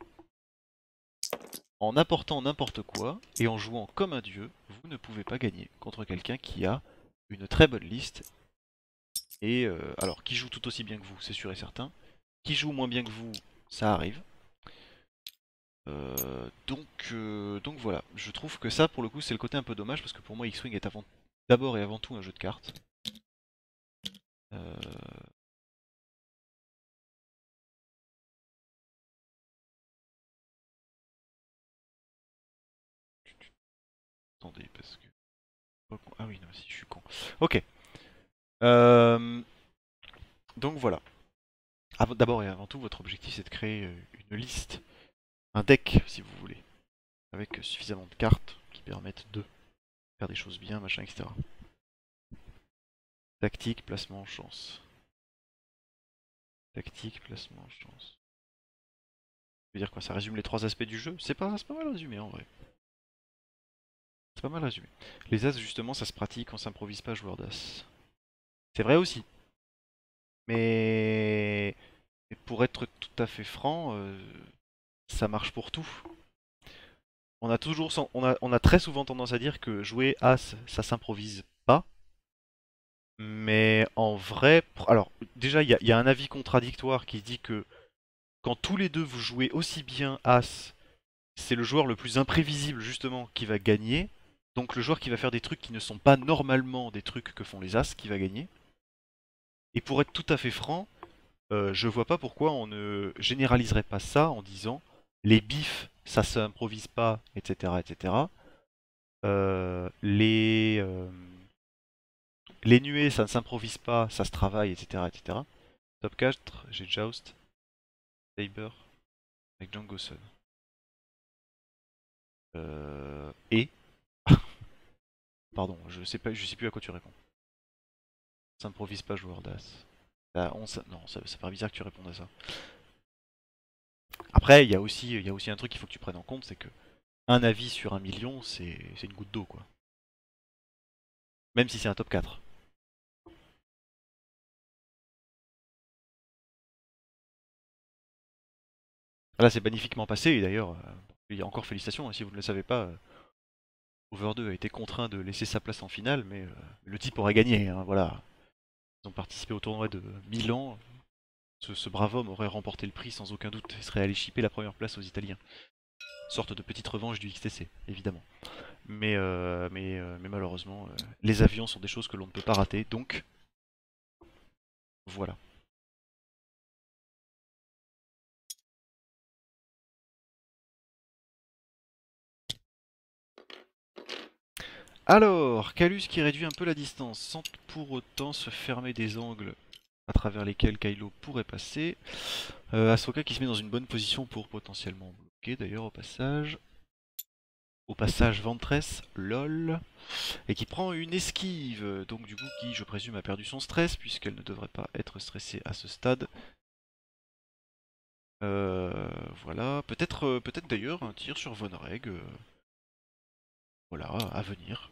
Speaker 1: en apportant n'importe quoi et en jouant comme un dieu, vous ne pouvez pas gagner contre quelqu'un qui a une très bonne liste et euh, alors qui joue tout aussi bien que vous, c'est sûr et certain. Qui joue moins bien que vous, ça arrive. Euh, donc, euh, donc voilà, je trouve que ça pour le coup c'est le côté un peu dommage parce que pour moi X-Wing est avant d'abord et avant tout un jeu de cartes. Euh, Attendez parce que... Ah oui non si je suis con. Ok. Euh, donc voilà. D'abord et avant tout votre objectif c'est de créer euh, une liste, un deck si vous voulez, avec suffisamment de cartes qui permettent de faire des choses bien, machin, et cetera. Tactique, placement, chance. Tactique, placement, chance. Ça veut dire quoi? Ça résume les trois aspects du jeu? C'est pas, c'est pas mal résumé en vrai. C'est pas mal résumé. Les as justement ça se pratique, on s'improvise pas joueur d'as. C'est vrai aussi. Mais... mais pour être tout à fait franc, euh, ça marche pour tout. On a toujours, on a, on a très souvent tendance à dire que jouer as, ça s'improvise pas. Mais en vrai, alors déjà il y, y, a un avis contradictoire qui dit que quand tous les deux vous jouez aussi bien As, c'est le joueur le plus imprévisible justement qui va gagner. Donc le joueur qui va faire des trucs qui ne sont pas normalement des trucs que font les As qui va gagner. Et pour être tout à fait franc, euh, je vois pas pourquoi on ne généraliserait pas ça en disant les bifs ça s'improvise pas, et cetera et cetera. Euh, les, euh, les nuées ça ne s'improvise pas, ça se travaille, et cetera et cetera. Top quatre, j'ai Joust, Saber avec Django Sun. Euh, et Pardon, je sais pas, je sais plus à quoi tu réponds. S'improvise pas joueur d'as. Bah, on non, ça, ça paraît bizarre que tu répondes à ça. Après, il y a aussi, il y a aussi un truc qu'il faut que tu prennes en compte, c'est que un avis sur un million, c'est c'est une goutte d'eau, quoi. Même si c'est un top quatre. Là, c'est magnifiquement passé, et d'ailleurs, euh, il y a encore félicitations, hein, si vous ne le savez pas, euh, Over deux a été contraint de laisser sa place en finale, mais euh, le type aurait gagné, hein, voilà. Ils ont participé au tournoi de Milan, ce, ce brave homme aurait remporté le prix sans aucun doute, il serait allé chipper la première place aux Italiens. Sorte de petite revanche du X T C, évidemment. Mais, euh, mais, euh, mais malheureusement, euh, les avions sont des choses que l'on ne peut pas rater, donc voilà. Alors, Calus qui réduit un peu la distance, sans pour autant se fermer des angles à travers lesquels Kylo pourrait passer. Euh, Ahsoka qui se met dans une bonne position pour potentiellement bloquer, d'ailleurs, au passage. au passage Ventress, lol, et qui prend une esquive, donc du coup qui, je présume, a perdu son stress, puisqu'elle ne devrait pas être stressée à ce stade. Euh, voilà, peut-être euh, peut-être d'ailleurs un tir sur Von Reg, euh, voilà, à venir.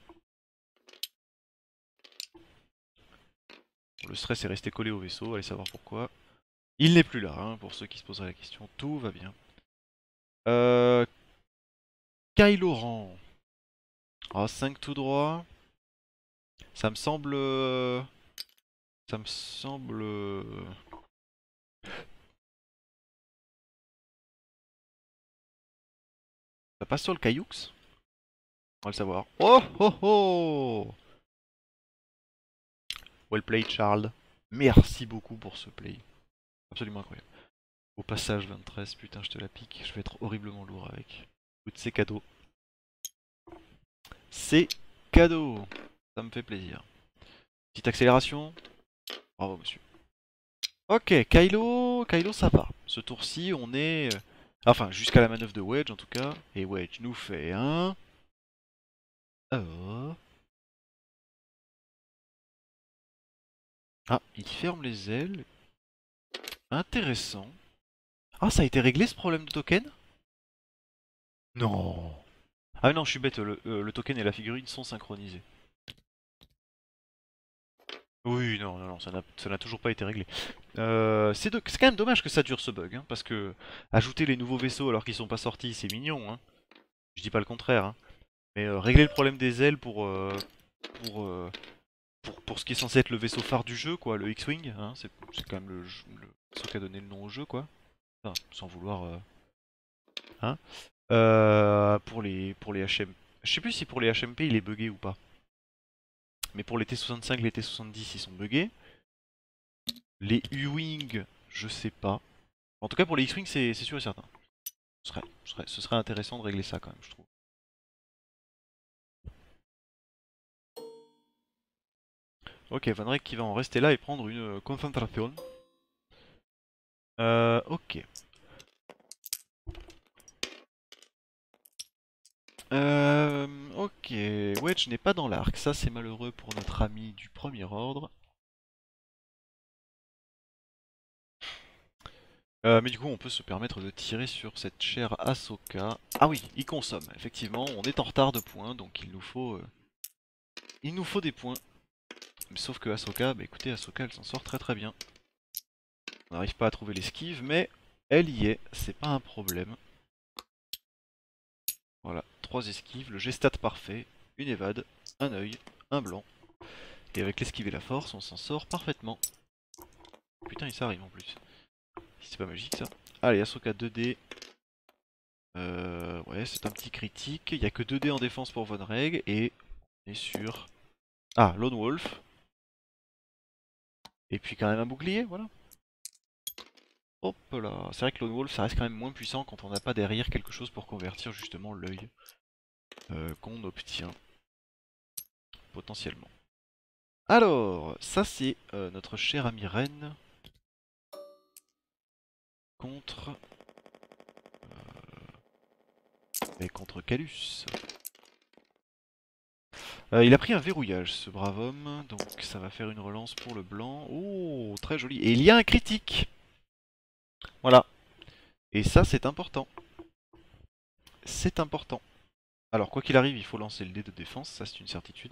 Speaker 1: Le stress est resté collé au vaisseau, allez savoir pourquoi. Il n'est plus là, hein, pour ceux qui se poseraient la question, tout va bien. Euh... Kylo Ren. Ah, cinq tout droit. Ça me semble... euh, Ça me semble... euh, Ça passe sur le Cailloux? On va le savoir. Oh oh oh! Well played, Charles. Merci beaucoup pour ce play. Absolument incroyable. Au passage vingt-treize, putain, je te la pique. Je vais être horriblement lourd avec. Écoute, c'est cadeau. C'est cadeau. Ça me fait plaisir. Petite accélération. Bravo, monsieur. Ok, Kylo, Kylo ça va. Ce tour-ci, on est... euh, Enfin, jusqu'à la manœuvre de Wedge en tout cas. Et Wedge nous fait un... Oh. Ah, il ferme les ailes. Intéressant. Ah, ça a été réglé ce problème de token? Non. Ah non, je suis bête, le, euh, le token et la figurine sont synchronisés. Oui, non, non, non, ça n'a ça n'a toujours pas été réglé. Euh, c'est de- c'est quand même dommage que ça dure ce bug, hein, parce que ajouter les nouveaux vaisseaux alors qu'ils sont pas sortis, c'est mignon, hein. Je dis pas le contraire, hein. Mais euh, régler le problème des ailes pour, euh, pour, euh, pour, pour ce qui est censé être le vaisseau phare du jeu, quoi, le X-Wing, hein, c'est c'est quand même le, jeu- le vaisseau qui a donné le nom au jeu, quoi. Enfin, sans vouloir... euh, hein. Euh, pour les, pour les H M... Je sais plus si pour les H M P il est buggé ou pas. Mais pour les T soixante-cinq, les T soixante-dix ils sont buggés. Les U-Wing, je sais pas. En tout cas pour les X-Wing c'est sûr et certain. Ce serait, ce, serait, ce serait intéressant de régler ça quand même, je trouve. Ok, Van Reyck qui va en rester là et prendre une euh, concentration. Euh, ok. Euh, ok, Wedge n'est pas dans l'arc, ça c'est malheureux pour notre ami du premier ordre. Euh, mais du coup on peut se permettre de tirer sur cette chère Ahsoka. Ah oui, il consomme, effectivement, on est en retard de points, donc il nous faut, euh, il nous faut des points. Mais sauf que Ahsoka, bah écoutez, Ahsoka elle s'en sort très très bien. On n'arrive pas à trouver l'esquive, mais elle y est, c'est pas un problème. Voilà, trois esquives, le G-stat parfait, une évade, un œil, un blanc. Et avec l'esquive et la force, on s'en sort parfaitement. Putain, il s'arrive en plus. C'est pas magique ça. Allez, Ahsoka deux D. Euh, ouais, c'est un petit critique. Il n'y a que deux D en défense pour Von Reg. Et on est sur... Ah, Lone Wolf. Et puis quand même un bouclier, voilà. Hop là. C'est vrai que Lone Wolf, ça reste quand même moins puissant quand on n'a pas derrière quelque chose pour convertir justement l'œil euh, qu'on obtient potentiellement. Alors, ça c'est euh, notre cher ami Ren contre... Et contre Calus. Euh, il a pris un verrouillage ce brave homme, donc ça va faire une relance pour le blanc. Oh, très joli. Et il y a un critique. Voilà. Et ça c'est important. C'est important. Alors quoi qu'il arrive, il faut lancer le dé de défense, ça c'est une certitude.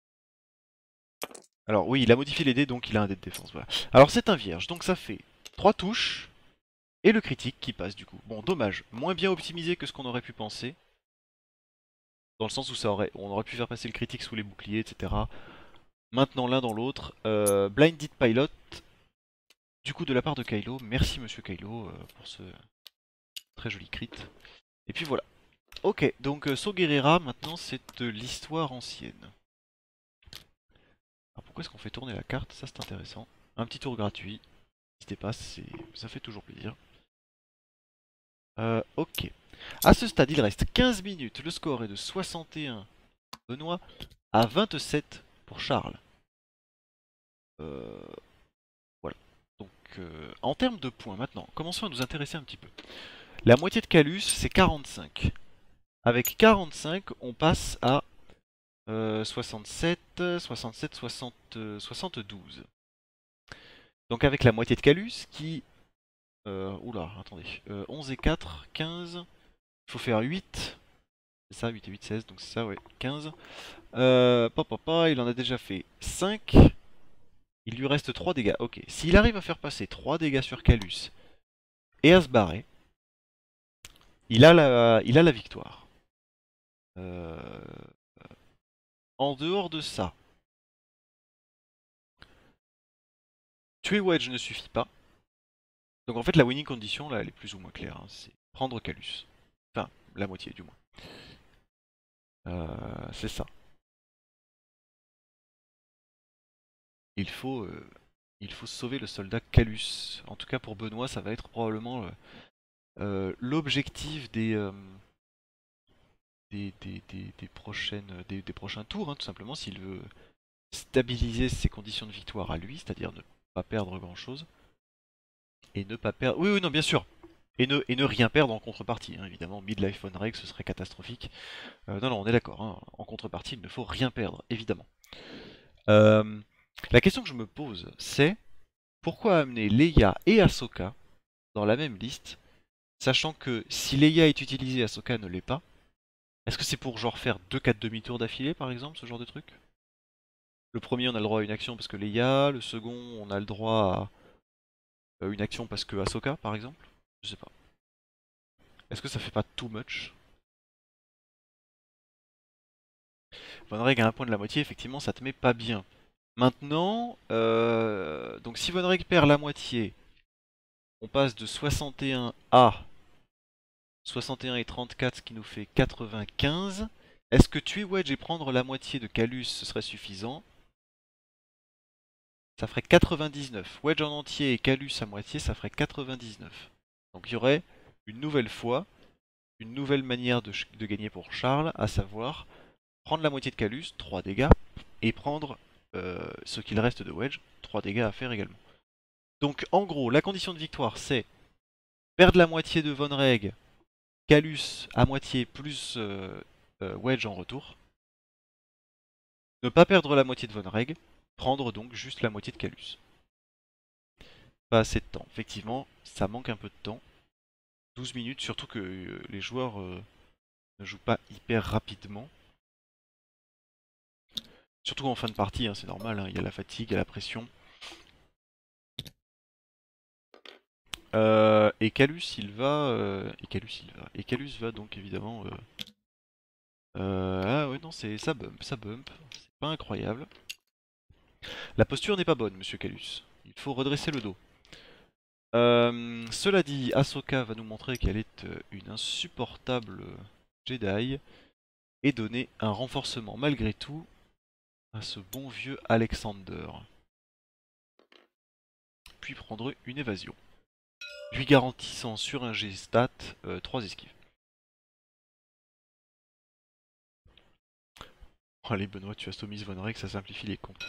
Speaker 1: Alors oui, il a modifié les dés, donc il a un dé de défense, voilà. Alors c'est un vierge, donc ça fait trois touches, et le critique qui passe du coup. Bon, dommage, moins bien optimisé que ce qu'on aurait pu penser. Dans le sens où ça aurait, on aurait pu faire passer le critique sous les boucliers, et cetera. Maintenant l'un dans l'autre. Euh, Blinded Pilot, du coup de la part de Kylo. Merci monsieur Kylo euh, pour ce très joli crit. Et puis voilà. Ok, donc euh, So Gerrera, maintenant c'est de l'histoire ancienne. Alors pourquoi est-ce qu'on fait tourner la carte? Ça c'est intéressant. Un petit tour gratuit. N'hésitez pas, ça fait toujours plaisir. Euh, ok. À ce stade, il reste quinze minutes. Le score est de soixante et un Benoît à vingt-sept pour Charles. Euh, voilà. Donc, euh, en termes de points, maintenant, commençons à nous intéresser un petit peu. La moitié de Calus, c'est quarante-cinq. avec quarante-cinq, on passe à euh, soixante-sept, soixante-sept, soixante, soixante-douze. Donc avec la moitié de Calus qui... Euh, oula, attendez. Euh, onze et quatre, quinze. Il faut faire huit. C'est ça, huit et huit, seize. Donc c'est ça, ouais, quinze. Euh, papa, papa, il en a déjà fait cinq. Il lui reste trois dégâts. Ok, s'il arrive à faire passer trois dégâts sur Calus et à se barrer, il a la, il a la victoire. Euh, en dehors de ça, tuer Wedge ne suffit pas. Donc en fait la winning condition là elle est plus ou moins claire, hein. C'est prendre Calus. Enfin, la moitié du moins. Euh, c'est ça. Il faut, euh, il faut sauver le soldat Calus. En tout cas pour Benoît ça va être probablement euh, euh, l'objectif des, euh, des, des, des, des prochaines, des, des prochains tours, hein, tout simplement s'il veut stabiliser ses conditions de victoire à lui, c'est-à-dire ne pas perdre grand chose. Et ne pas perdre... Oui, oui, non, bien sûr. Et ne, et ne rien perdre en contrepartie, hein, évidemment. Midlife on Reg, ce serait catastrophique. Euh, non, non, on est d'accord. Hein. En contrepartie, il ne faut rien perdre, évidemment. Euh, la question que je me pose, c'est pourquoi amener Leia et Ahsoka dans la même liste, sachant que si Leia est utilisée, Ahsoka ne l'est pas. Est-ce que c'est pour genre faire deux quatre demi-tours d'affilée, par exemple, ce genre de truc? Le premier, on a le droit à une action parce que Leia. Le second, on a le droit à une action parce que Ahsoka, par exemple. Je sais pas. Est-ce que ça fait pas too much? Von Reg à un point de la moitié, effectivement, ça te met pas bien. Maintenant, euh, donc si Von Reg perd la moitié, on passe de soixante et un à soixante et un et trente-quatre, ce qui nous fait quatre-vingt-quinze. Est-ce que tuer Wedge et prendre la moitié de Calus, ce serait suffisant? Ça ferait quatre-vingt-dix-neuf. Wedge en entier et Calus à moitié, ça ferait quatre-vingt-dix-neuf. Donc il y aurait une nouvelle fois, une nouvelle manière de, de gagner pour Charles, à savoir prendre la moitié de Calus, trois dégâts, et prendre euh, ce qu'il reste de Wedge, trois dégâts à faire également. Donc en gros, la condition de victoire c'est perdre la moitié de Von Reg, Calus à moitié plus euh, euh, Wedge en retour. Ne pas perdre la moitié de Von Reg, prendre donc juste la moitié de Calus. Pas assez de temps. Effectivement, ça manque un peu de temps. douze minutes, surtout que euh, les joueurs euh, ne jouent pas hyper rapidement. Surtout en fin de partie, hein, c'est normal, hein, il y a la fatigue, il y a la pression. Euh, et Calus il va. Euh, et Calus il va. Et Calus va donc évidemment. Euh, euh, ah ouais non c'est ça bump, ça bump. C'est pas incroyable. La posture n'est pas bonne, monsieur Calus. Il faut redresser le dos. Euh, cela dit, Ahsoka va nous montrer qu'elle est euh, une insupportable Jedi et donner un renforcement malgré tout à ce bon vieux Alexander. Puis prendre une évasion, lui garantissant sur un G-stat euh, trois esquives. Oh, allez Benoît, tu as stomise Von Reg, ça simplifie les comptes.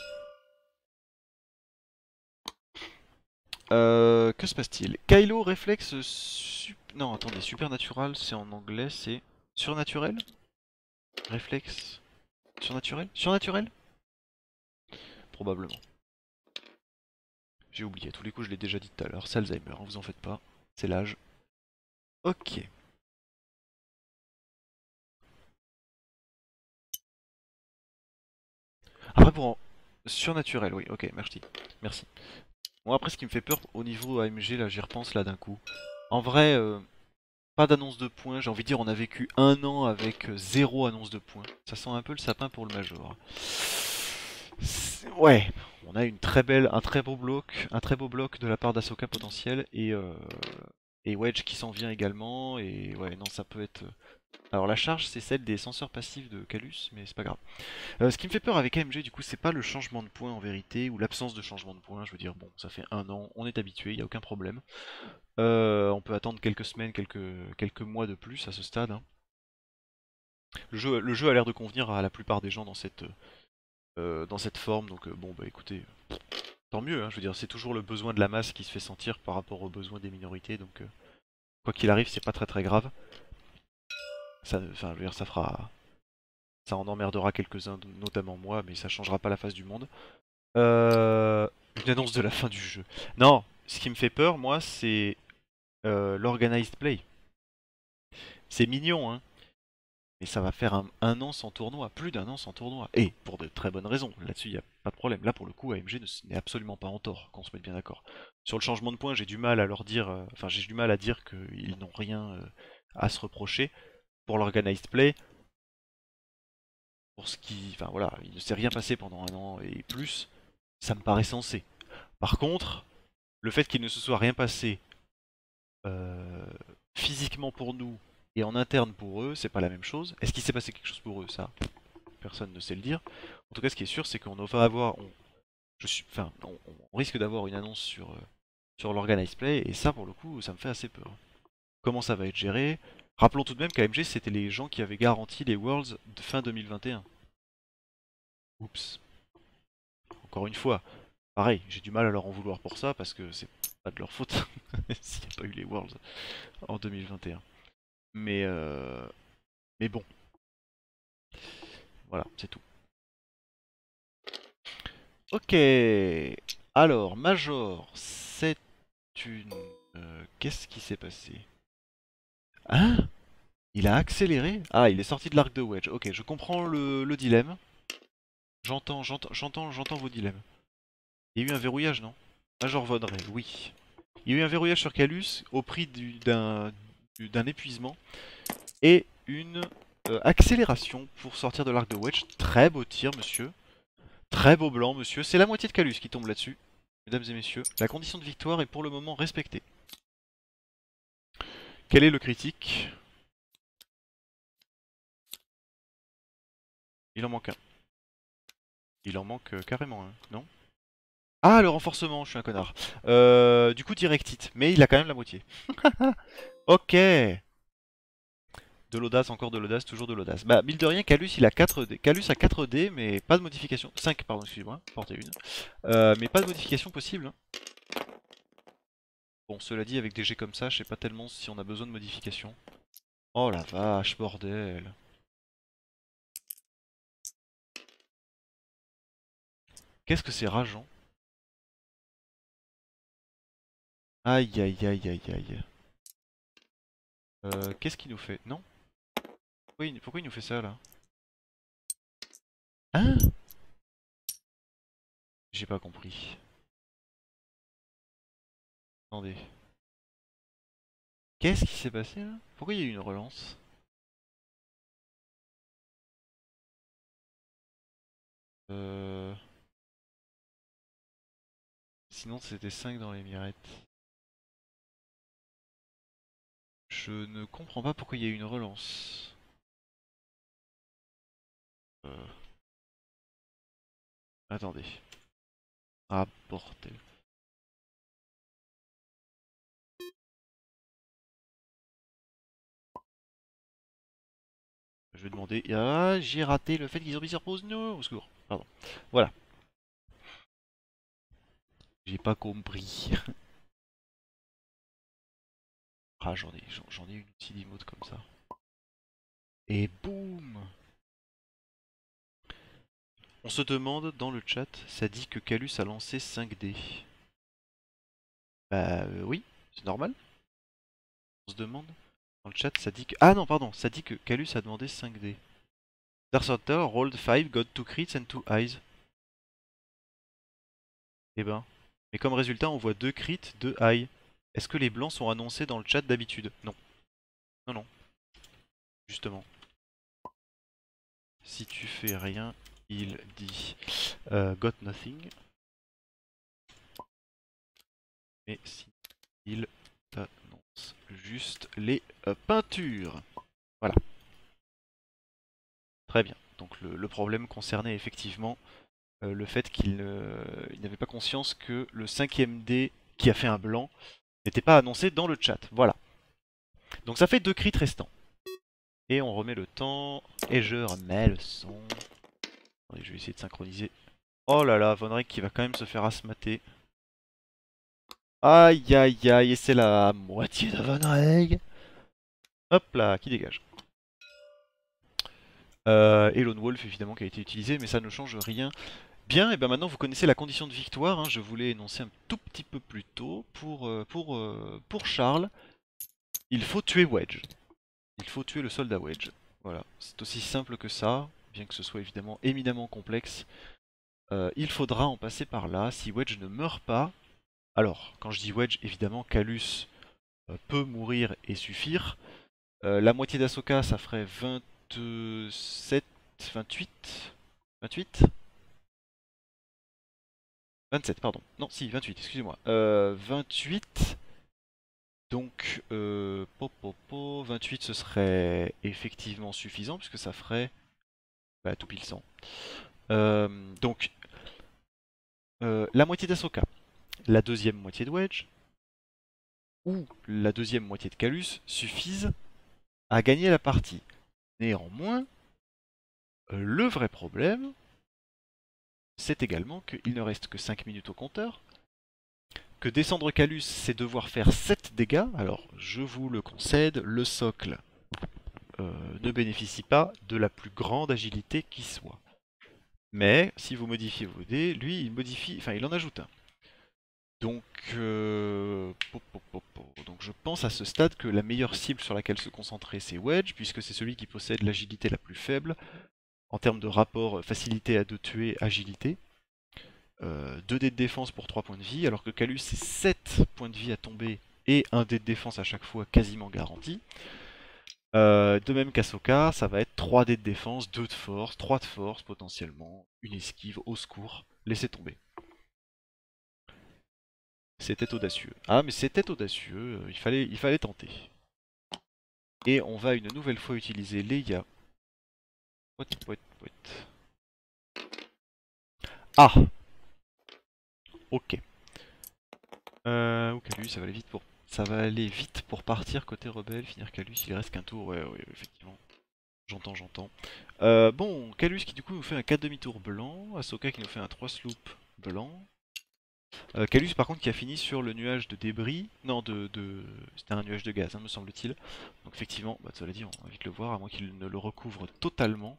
Speaker 1: Euh, que se passe-t-il? Kylo réflexe sup... Non, attendez, supernatural, c'est en anglais, c'est... Surnaturel? Réflexe... Surnaturel? Surnaturel? Probablement. J'ai oublié, à tous les coups je l'ai déjà dit tout à l'heure, c'est Alzheimer, hein, vous en faites pas, c'est l'âge. Ok. Après pour en... Surnaturel, oui, ok, merci. Merci. Bon après ce qui me fait peur au niveau A M G, là j'y repense là d'un coup. En vrai, euh, pas d'annonce de points, j'ai envie de dire on a vécu un an avec euh, zéro annonce de points. Ça sent un peu le sapin pour le Major. Ouais, on a une très belle, un très beau bloc, un très beau bloc de la part d'Ahsoka potentiel et, euh, et Wedge qui s'en vient également. Et ouais, non, ça peut être. Alors la charge, c'est celle des senseurs passifs de Calus, mais c'est pas grave. Euh, ce qui me fait peur avec A M G, du coup, c'est pas le changement de points en vérité ou l'absence de changement de points. Je veux dire, bon, ça fait un an, on est habitué, il y a aucun problème. Euh, on peut attendre quelques semaines, quelques, quelques mois de plus à ce stade. Hein. Le jeu, le jeu a l'air de convenir à la plupart des gens dans cette, euh, dans cette forme, donc euh, bon, bah écoutez. Tant mieux, hein, je veux dire, c'est toujours le besoin de la masse qui se fait sentir par rapport aux besoins des minorités, donc euh, quoi qu'il arrive, c'est pas très très grave. Ça, enfin, je veux dire, ça fera... Ça en emmerdera quelques-uns, notamment moi, mais ça changera pas la face du monde. Euh... Une annonce de la fin du jeu. Non, ce qui me fait peur, moi, c'est euh, l'organized play. C'est mignon, hein. Mais ça va faire un, un an sans tournoi, plus d'un an sans tournoi. Et pour de très bonnes raisons, là-dessus il n'y a pas de problème. Là pour le coup, A M G n'est absolument pas en tort, qu'on se mette bien d'accord. Sur le changement de points, j'ai du mal à leur dire, euh, enfin j'ai du mal à dire qu'ils n'ont rien euh, à se reprocher. Pour l'organized play, pour ce qui, enfin voilà, il ne s'est rien passé pendant un an et plus, ça me paraît sensé. Par contre, le fait qu'il ne se soit rien passé euh, physiquement pour nous et en interne pour eux, c'est pas la même chose. Est-ce qu'il s'est passé quelque chose pour eux? Ça, personne ne sait le dire. En tout cas, ce qui est sûr, c'est qu'on va avoir, on, je suis, enfin, on, on risque d'avoir une annonce sur, euh, sur l'organized play, et ça, pour le coup, ça me fait assez peur. Comment ça va être géré? Rappelons tout de même qu'A M G, c'était les gens qui avaient garanti les Worlds de fin deux mille vingt et un. Oups. Encore une fois, pareil, j'ai du mal à leur en vouloir pour ça, parce que c'est pas de leur faute s'il n'y a pas eu les Worlds en deux mille vingt et un. Mais, euh, mais bon, voilà, c'est tout. Ok, alors Major, c'est une... euh, Qu'est-ce qui s'est passé? Hein? Il a accéléré? Ah, il est sorti de l'arc de Wedge. Ok, je comprends le, le dilemme. J'entends, j'entends, j'entends, j'entends vos dilemmes. Il y a eu un verrouillage, non? Major Von Ray, oui. Il y a eu un verrouillage sur Calus au prix d'un d'un épuisement et une euh, accélération pour sortir de l'arc de Wedge. Très beau tir, monsieur. Très beau blanc, monsieur. C'est la moitié de Calus qui tombe là-dessus. Mesdames et messieurs, la condition de victoire est pour le moment respectée. Quel est le critique? Il en manque un. Il en manque euh, carrément un, non? Ah, le renforcement, je suis un connard. Euh, du coup, direct hit, mais il a quand même la moitié. Ok. De l'audace, encore de l'audace, toujours de l'audace. Bah, mille de rien, Calus, il a quatre D. Calus a quatre D, mais pas de modification. cinq, pardon, excusez-moi, portée une. Euh, mais pas de modification possible. Bon, cela dit, avec des G comme ça, je sais pas tellement si on a besoin de modification. Oh la vache, bordel. Qu'est-ce que c'est rageant. Aïe aïe aïe aïe aïe. Euh, qu'est-ce qu'il nous fait? Non? Pourquoi il, pourquoi il nous fait ça là? Hein? J'ai pas compris. Attendez. Qu'est-ce qui s'est passé là? Pourquoi il y a eu une relance? Euh... Sinon c'était cinq dans les mirettes. Je ne comprends pas pourquoi il y a eu une relance. Euh... Attendez. Ah bordel. Je vais demander. Ah, j'ai raté le fait qu'ils ont mis sur pause. Non, au secours. Pardon. Voilà. J'ai pas compris. Ah, j'en ai, j'en ai une petite emote comme ça. Et boum! On se demande dans le chat, ça dit que Calus a lancé cinq D. Bah euh, oui, c'est normal. On se demande. Dans le chat, ça dit que... Ah non, pardon, ça dit que Calus a demandé cinq D. Dark Hunter rolled five, got two crits and two eyes. Eh ben. Mais comme résultat, on voit deux crits, deux eyes. Est-ce que les blancs sont annoncés dans le chat d'habitude? Non. Non, non. Justement. Si tu fais rien, il dit euh, got nothing. Mais si il t'annonce juste les euh, peintures. Voilà. Très bien. Donc le, le problème concernait effectivement euh, le fait qu'il euh, n'avait pas conscience que le cinquième dé qui a fait un blanc n'était pas annoncé dans le chat. Voilà. Donc ça fait deux crits restants. Et on remet le temps. Et je remets le son. Attendez, je vais essayer de synchroniser. Oh là là, Von Rijk qui va quand même se faire asmater. Aïe aïe aïe, et c'est la moitié de Von Rijk. Hop là, qui dégage. Euh, et Lone Wolf évidemment qui a été utilisé, mais ça ne change rien. Bien, et bien maintenant vous connaissez la condition de victoire, hein, je vous l'ai énoncé un tout petit peu plus tôt. Pour, euh, pour, euh, pour Charles, il faut tuer Wedge. Il faut tuer le soldat Wedge. Voilà, c'est aussi simple que ça, bien que ce soit évidemment éminemment complexe. Euh, il faudra en passer par là. Si Wedge ne meurt pas, alors quand je dis Wedge, évidemment Calus euh, peut mourir et suffire. Euh, la moitié d'Asoka ça ferait vingt-sept, vingt-huit, vingt-huit, vingt-sept, pardon. Non, si, vingt-huit, excusez-moi. Euh, vingt-huit. Donc, euh, po, po, po, vingt-huit ce serait effectivement suffisant puisque ça ferait bah, tout pile cent. Euh, donc, euh, la moitié d'Asoka, la deuxième moitié de Wedge ou la deuxième moitié de Calus suffisent à gagner la partie. Néanmoins, euh, le vrai problème, c'est également qu'il ne reste que cinq minutes au compteur, que descendre Calus, c'est devoir faire sept dégâts. Alors, je vous le concède, le socle euh, ne bénéficie pas de la plus grande agilité qui soit. Mais, si vous modifiez vos dés, lui, il modifie, enfin, il en ajoute un. Donc, euh, po, po, po, po. Donc, je pense à ce stade que la meilleure cible sur laquelle se concentrer, c'est Wedge, puisque c'est celui qui possède l'agilité la plus faible, en termes de rapport facilité à deux tuer, agilité. Euh, deux dés de défense pour trois points de vie, alors que Calus c'est sept points de vie à tomber et un dé de défense à chaque fois quasiment garanti. Euh, de même qu'Asoka, ça va être trois dés de défense, deux de force, trois de force potentiellement, une esquive, au secours, laissez tomber. C'était audacieux. Ah mais c'était audacieux, il fallait, il fallait tenter. Et on va une nouvelle fois utiliser Leia. What, what, what. Ah, ok. Euh, ou Calus, ça va aller vite pour ça va aller vite pour partir côté rebelle, finir Calus, il reste qu'un tour, ouais, ouais, effectivement. J'entends, j'entends. Euh, bon, Calus qui du coup nous fait un quatre demi-tour blanc, Ahsoka qui nous fait un trois sloop blanc. Euh, Calus par contre qui a fini sur le nuage de débris, non de... de... c'était un nuage de gaz hein, me semble-t-il. Donc effectivement, bah, cela dit on va vite le voir à moins qu'il ne le recouvre totalement.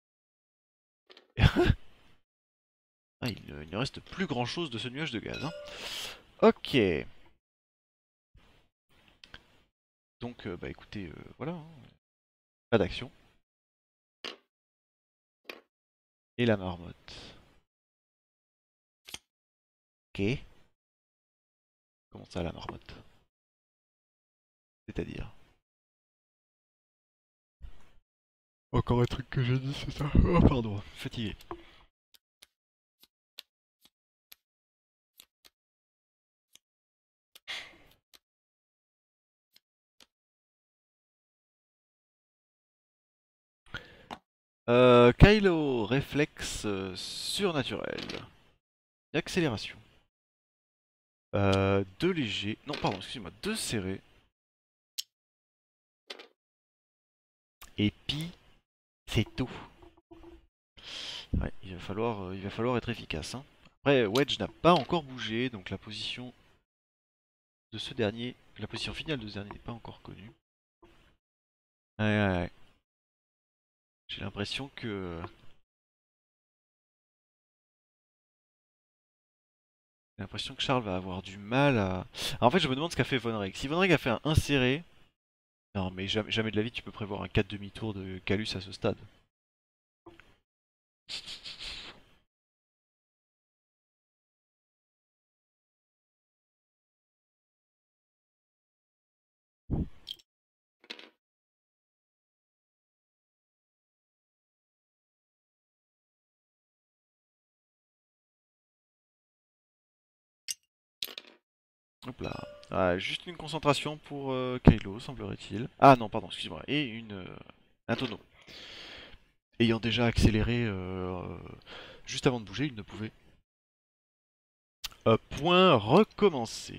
Speaker 1: Ah, il, il ne reste plus grand chose de ce nuage de gaz. Hein. Ok. Donc euh, bah écoutez, euh, voilà, hein. Pas d'action. Et la marmotte. Ok. Comment ça la marmotte? C'est-à-dire? Encore un truc que j'ai dit, c'est ça? Oh pardon, fatigué. Euh, Kylo, réflexe euh, surnaturel. Et accélération. Euh, deux légers. Non, pardon, excusez-moi, deux serrés. Et puis, c'est tout. Ouais, il va falloir, euh, il va falloir être efficace. Hein. Après, Wedge n'a pas encore bougé, donc la position de ce dernier, la position finale de ce dernier n'est pas encore connue. Ouais, ouais, ouais. J'ai l'impression que... J'ai l'impression que Charles va avoir du mal à... Alors, en fait, je me demande ce qu'a fait Von Reg. Si Von Reg a fait un un serré... Non, mais jamais, jamais de la vie tu peux prévoir un quatre demi-tour de Calus à ce stade. Hop là. Ah, juste une concentration pour euh, Kylo, semblerait-il. Ah non, pardon, excuse-moi. Et une, euh, un tonneau. Ayant déjà accéléré euh, euh, juste avant de bouger, il ne pouvait. Euh, point recommencer.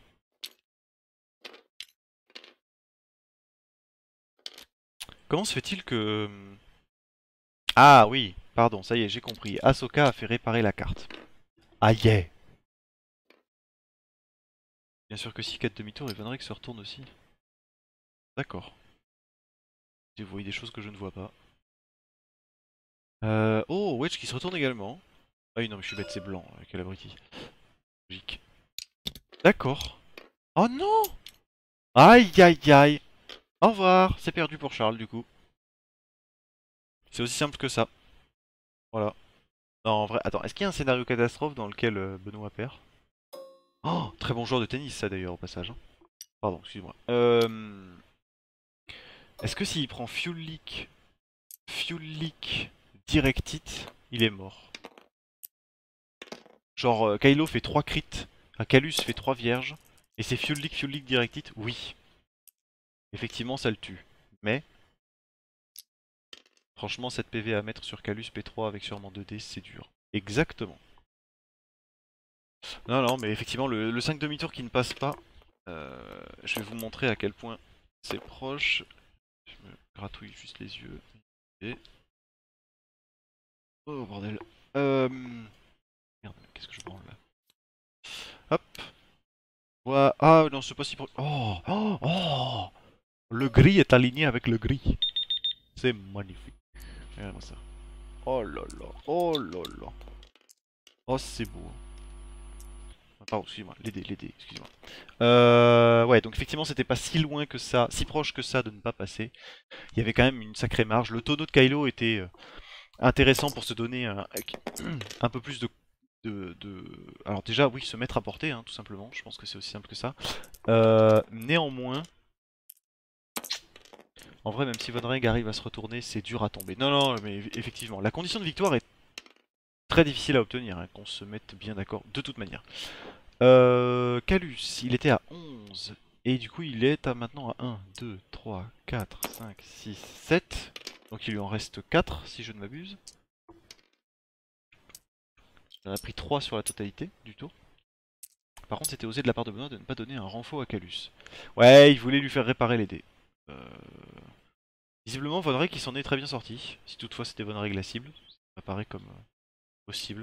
Speaker 1: Comment se fait-il que... Ah oui, pardon, ça y est, j'ai compris. Ahsoka a fait réparer la carte. Ah yeah. Bien sûr que si, quatre demi-tours et Van Reg se retourne aussi. D'accord. Vous voyez des choses que je ne vois pas. Euh... Oh, Wedge qui se retourne également. Ah oui, non, mais je suis bête, c'est blanc. euh, Quel abruti. Logique. D'accord. Oh non! Aïe aïe aïe! Au revoir! C'est perdu pour Charles, du coup. C'est aussi simple que ça. Voilà. Non, en vrai, attends, est-ce qu'il y a un scénario catastrophe dans lequel euh, Benoît perd? Oh, très bon joueur de tennis, ça d'ailleurs, au passage. hein. Pardon, excuse-moi. Euh... Est-ce que s'il prend Fuel Leak, Fuel Leak, Direct Hit, il est mort? Genre, euh, Kylo fait trois crits, un Calus fait trois vierges, et c'est Fuel Leak, Fuel Leak, Direct Hit? Oui. Effectivement, ça le tue. Mais, franchement, sept P V à mettre sur Calus P trois avec sûrement deux D, c'est dur. Exactement. Non, non, mais effectivement, le, le cinq demi-tour qui ne passe pas, euh, je vais vous montrer à quel point c'est proche. Je me gratouille juste les yeux. Et... Oh bordel. Euh... Merde, qu'est-ce que je branle là? Hop. Ouais. Ah non, c'est pas si proche. Oh, oh, oh. Le gris est aligné avec le gris. C'est magnifique. Regarde-moi ça. Oh là là. Oh là là. Oh, c'est beau. Ah, pardon, excusez-moi. Les dés, les dés, excusez-moi. Euh... Ouais, donc effectivement, c'était pas si loin que ça, si proche que ça de ne pas passer. Il y avait quand même une sacrée marge. Le tonneau de Kylo était euh, intéressant pour se donner un, un peu plus de, de, de... Alors déjà, oui, se mettre à portée, hein, tout simplement. Je pense que c'est aussi simple que ça. Euh, néanmoins, en vrai, même si Von Reg arrive à se retourner, c'est dur à tomber. Non, non, mais effectivement, la condition de victoire est très difficile à obtenir, hein, qu'on se mette bien d'accord de toute manière. Euh, Calus, il était à onze. Et du coup, il est à maintenant à un, deux, trois, quatre, cinq, six, sept. Donc il lui en reste quatre, si je ne m'abuse. Il en a pris trois sur la totalité du tour. Par contre, c'était osé de la part de Benoît de ne pas donner un renfort à Calus. Ouais, il voulait lui faire réparer les dés. Euh... Visiblement, Von Reg qui s'en est très bien sorti. Si toutefois c'était Von Reg la cible, ça paraît comme euh, possible.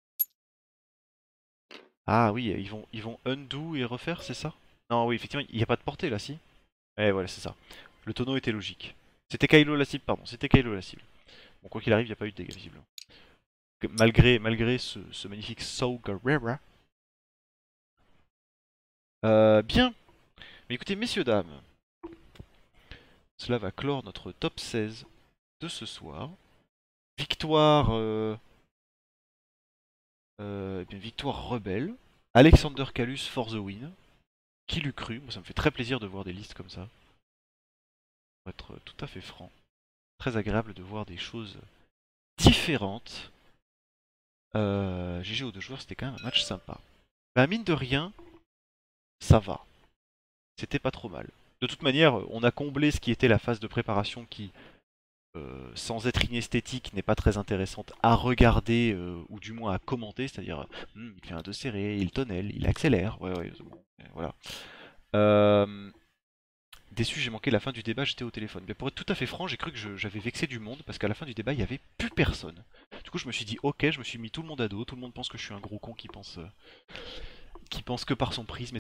Speaker 1: Ah oui, ils vont, ils vont undo et refaire, c'est ça? Non, oui, effectivement, il n'y a pas de portée là, si? Ouais, voilà, c'est ça. Le tonneau était logique. C'était Kylo la cible, pardon, c'était Kylo la cible. Bon, quoi qu'il arrive, il n'y a pas eu de dégâts, visiblement. Malgré, malgré ce, ce magnifique Saw Gerrera. Euh, bien. Mais écoutez, messieurs, dames, cela va clore notre top seize de ce soir. Victoire... Euh, euh, eh bien, victoire rebelle. Alexander Calus for the win. Qui l'eût cru? Moi, ça me fait très plaisir de voir des listes comme ça. Pour être tout à fait franc. Très agréable de voir des choses différentes. Euh, G G aux deux joueurs, c'était quand même un match sympa. Bah mine de rien, ça va. C'était pas trop mal. De toute manière, on a comblé ce qui était la phase de préparation qui, euh, sans être inesthétique, n'est pas très intéressante à regarder euh, ou du moins à commenter. C'est-à-dire, hmm, il fait un deux serré, il tonnelle, il accélère. Ouais, ouais, c'est bon. Voilà. Euh, Déçu, j'ai manqué la fin du débat, j'étais au téléphone. Mais pour être tout à fait franc, j'ai cru que j'avais vexé du monde parce qu'à la fin du débat, il n'y avait plus personne. Du coup, je me suis dit, ok, je me suis mis tout le monde à dos, tout le monde pense que je suis un gros con qui pense, euh, qui pense que par son prisme.